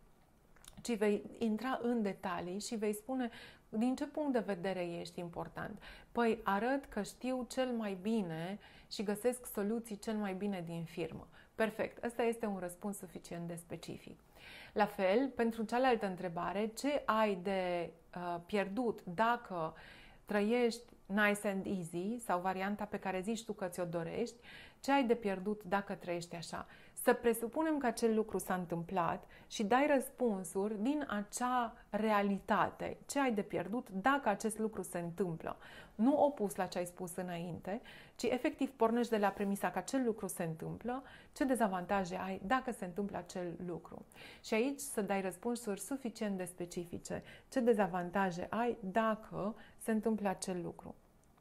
ci vei intra în detalii și vei spune din ce punct de vedere ești important. Păi arăt că știu cel mai bine și găsesc soluții cel mai bine din firmă. Perfect, ăsta este un răspuns suficient de specific. La fel, pentru cealaltă întrebare, ce ai de pierdut dacă trăiești nice and easy sau varianta pe care zici tu că ți-o dorești, ce ai de pierdut dacă trăiești așa? Să presupunem că acel lucru s-a întâmplat și dai răspunsuri din acea realitate. Ce ai de pierdut dacă acest lucru se întâmplă? Nu opus la ce ai spus înainte, ci efectiv pornești de la premisa că acel lucru se întâmplă, ce dezavantaje ai dacă se întâmplă acel lucru. Și aici să dai răspunsuri suficient de specifice. Ce dezavantaje ai dacă se întâmplă acel lucru?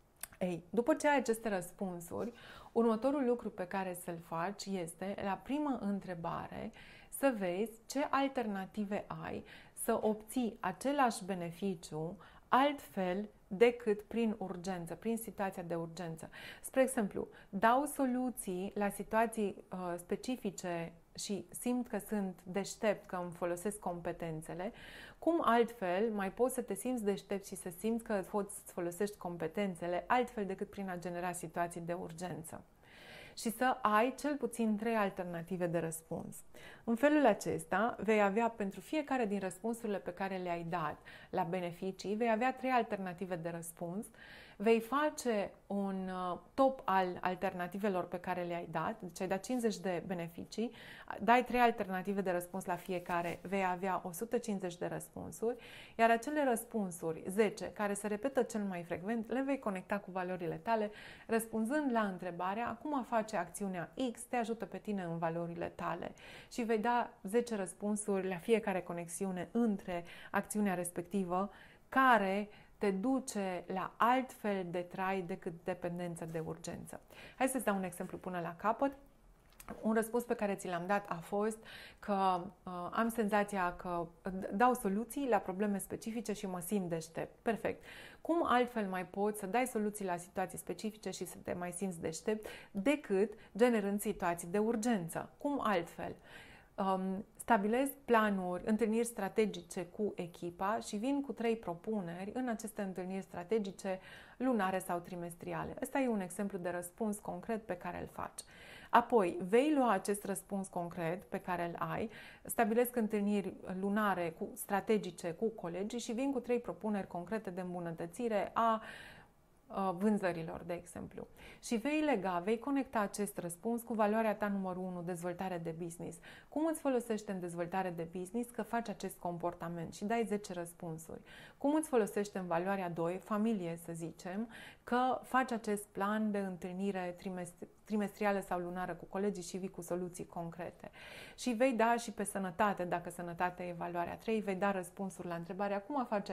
Ei, după ce ai aceste răspunsuri, următorul lucru pe care să-l faci este, la prima întrebare, să vezi ce alternative ai să obții același beneficiu altfel decât prin urgență, prin situația de urgență. Spre exemplu, dau soluții la situații specifice și simt că sunt deștept, că îmi folosesc competențele, cum altfel mai poți să te simți deștept și să simți că poți să folosești competențele altfel decât prin a genera situații de urgență? Și să ai cel puțin 3 alternative de răspuns. În felul acesta vei avea pentru fiecare din răspunsurile pe care le-ai dat la beneficii, vei avea 3 alternative de răspuns, vei face un top al alternativelor pe care le-ai dat, deci ai dat 50 de beneficii, dai 3 alternative de răspuns la fiecare, vei avea 150 de răspunsuri, iar acele răspunsuri, 10, care se repetă cel mai frecvent, le vei conecta cu valorile tale, răspunzând la întrebarea, acum face acțiunea X, te ajută pe tine în valorile tale și vei da 10 răspunsuri la fiecare conexiune între acțiunea respectivă, care te duce la alt fel de trai decât dependența de urgență. Hai să-ți dau un exemplu până la capăt. Un răspuns pe care ți l-am dat a fost că am senzația că dau soluții la probleme specifice și mă simt deștept. Perfect. Cum altfel mai poți să dai soluții la situații specifice și să te mai simți deștept decât generând situații de urgență? Cum altfel? Stabilesc planuri, întâlniri strategice cu echipa și vin cu 3 propuneri în aceste întâlniri strategice lunare sau trimestriale. Ăsta e un exemplu de răspuns concret pe care îl faci. Apoi, vei lua acest răspuns concret pe care îl ai, stabilesc întâlniri lunare strategice cu colegii și vin cu 3 propuneri concrete de îmbunătățire a vânzărilor, de exemplu. Și vei conecta acest răspuns cu valoarea ta numărul 1, dezvoltare de business. Cum îți folosește în dezvoltare de business că faci acest comportament și dai 10 răspunsuri. Cum îți folosește în valoarea 2, familie să zicem, că faci acest plan de întâlnire trimestrială sau lunară cu colegii și vii cu soluții concrete. Și vei da și pe sănătate, dacă sănătatea e valoarea 3, vei da răspunsuri la întrebarea cum faci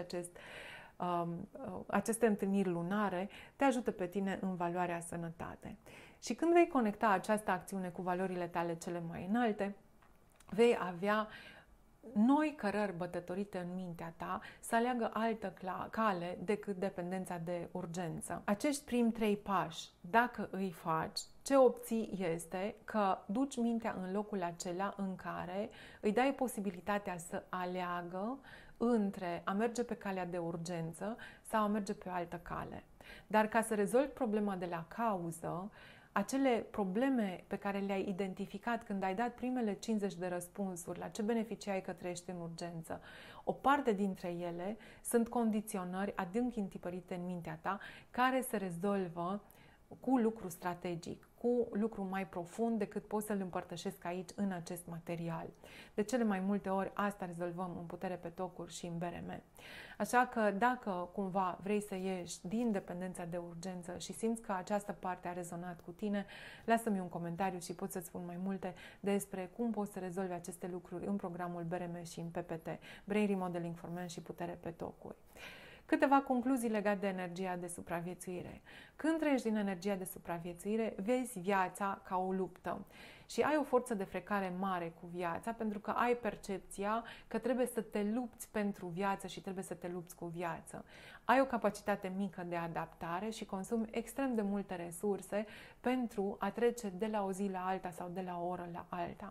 aceste întâlniri lunare, te ajută pe tine în valoarea sănătate. Și când vei conecta această acțiune cu valorile tale cele mai înalte, vei avea noi cărări bătătorite în mintea ta să aleagă altă cale decât dependența de urgență. Acești primi 3 pași, dacă îi faci, ce obții este că duci mintea în locul acela în care îi dai posibilitatea să aleagă între a merge pe calea de urgență sau a merge pe o altă cale. Dar ca să rezolvi problema de la cauză, acele probleme pe care le-ai identificat când ai dat primele 50 de răspunsuri la ce beneficii ai că trăiești în urgență, o parte dintre ele sunt condiționări adânc întipărite în mintea ta care se rezolvă cu lucru strategic, cu lucru mai profund decât poți să-l împărtășesc aici în acest material. De cele mai multe ori asta rezolvăm în Putere pe Tocuri și în BRM. Așa că dacă cumva vrei să ieși din dependența de urgență și simți că această parte a rezonat cu tine, lasă-mi un comentariu și pot să-ți spun mai multe despre cum poți să rezolvi aceste lucruri în programul BRM și în PPT, Brain Remodeling for Men și Putere pe Tocuri. Câteva concluzii legate de energia de supraviețuire. Când trăiești din energia de supraviețuire, vezi viața ca o luptă și ai o forță de frecare mare cu viața pentru că ai percepția că trebuie să te lupți pentru viață și trebuie să te lupți cu viață. Ai o capacitate mică de adaptare și consumi extrem de multe resurse pentru a trece de la o zi la alta sau de la o oră la alta.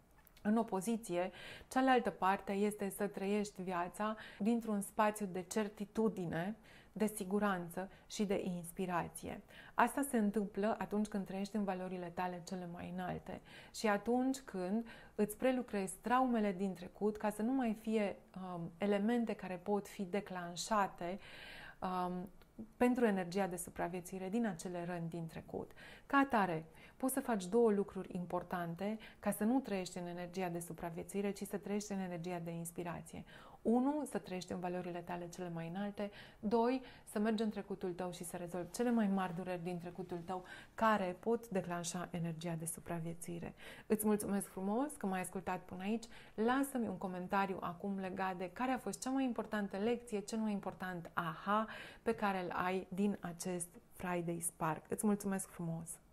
În opoziție, cealaltă parte este să trăiești viața dintr-un spațiu de certitudine, de siguranță și de inspirație. Asta se întâmplă atunci când trăiești în valorile tale cele mai înalte și atunci când îți prelucrezi traumele din trecut ca să nu mai fie elemente care pot fi declanșate pentru energia de supraviețuire din acele răni din trecut. Ca atare, poți să faci 2 lucruri importante ca să nu trăiești în energia de supraviețuire, ci să trăiești în energia de inspirație. 1. Să trăiești în valorile tale cele mai înalte. 2. Să mergi în trecutul tău și să rezolvi cele mai mari dureri din trecutul tău care pot declanșa energia de supraviețuire. Îți mulțumesc frumos că m-ai ascultat până aici. Lasă-mi un comentariu acum legat de care a fost cea mai importantă lecție, cel mai important aha pe care îl ai din acest Friday Spark. Îți mulțumesc frumos!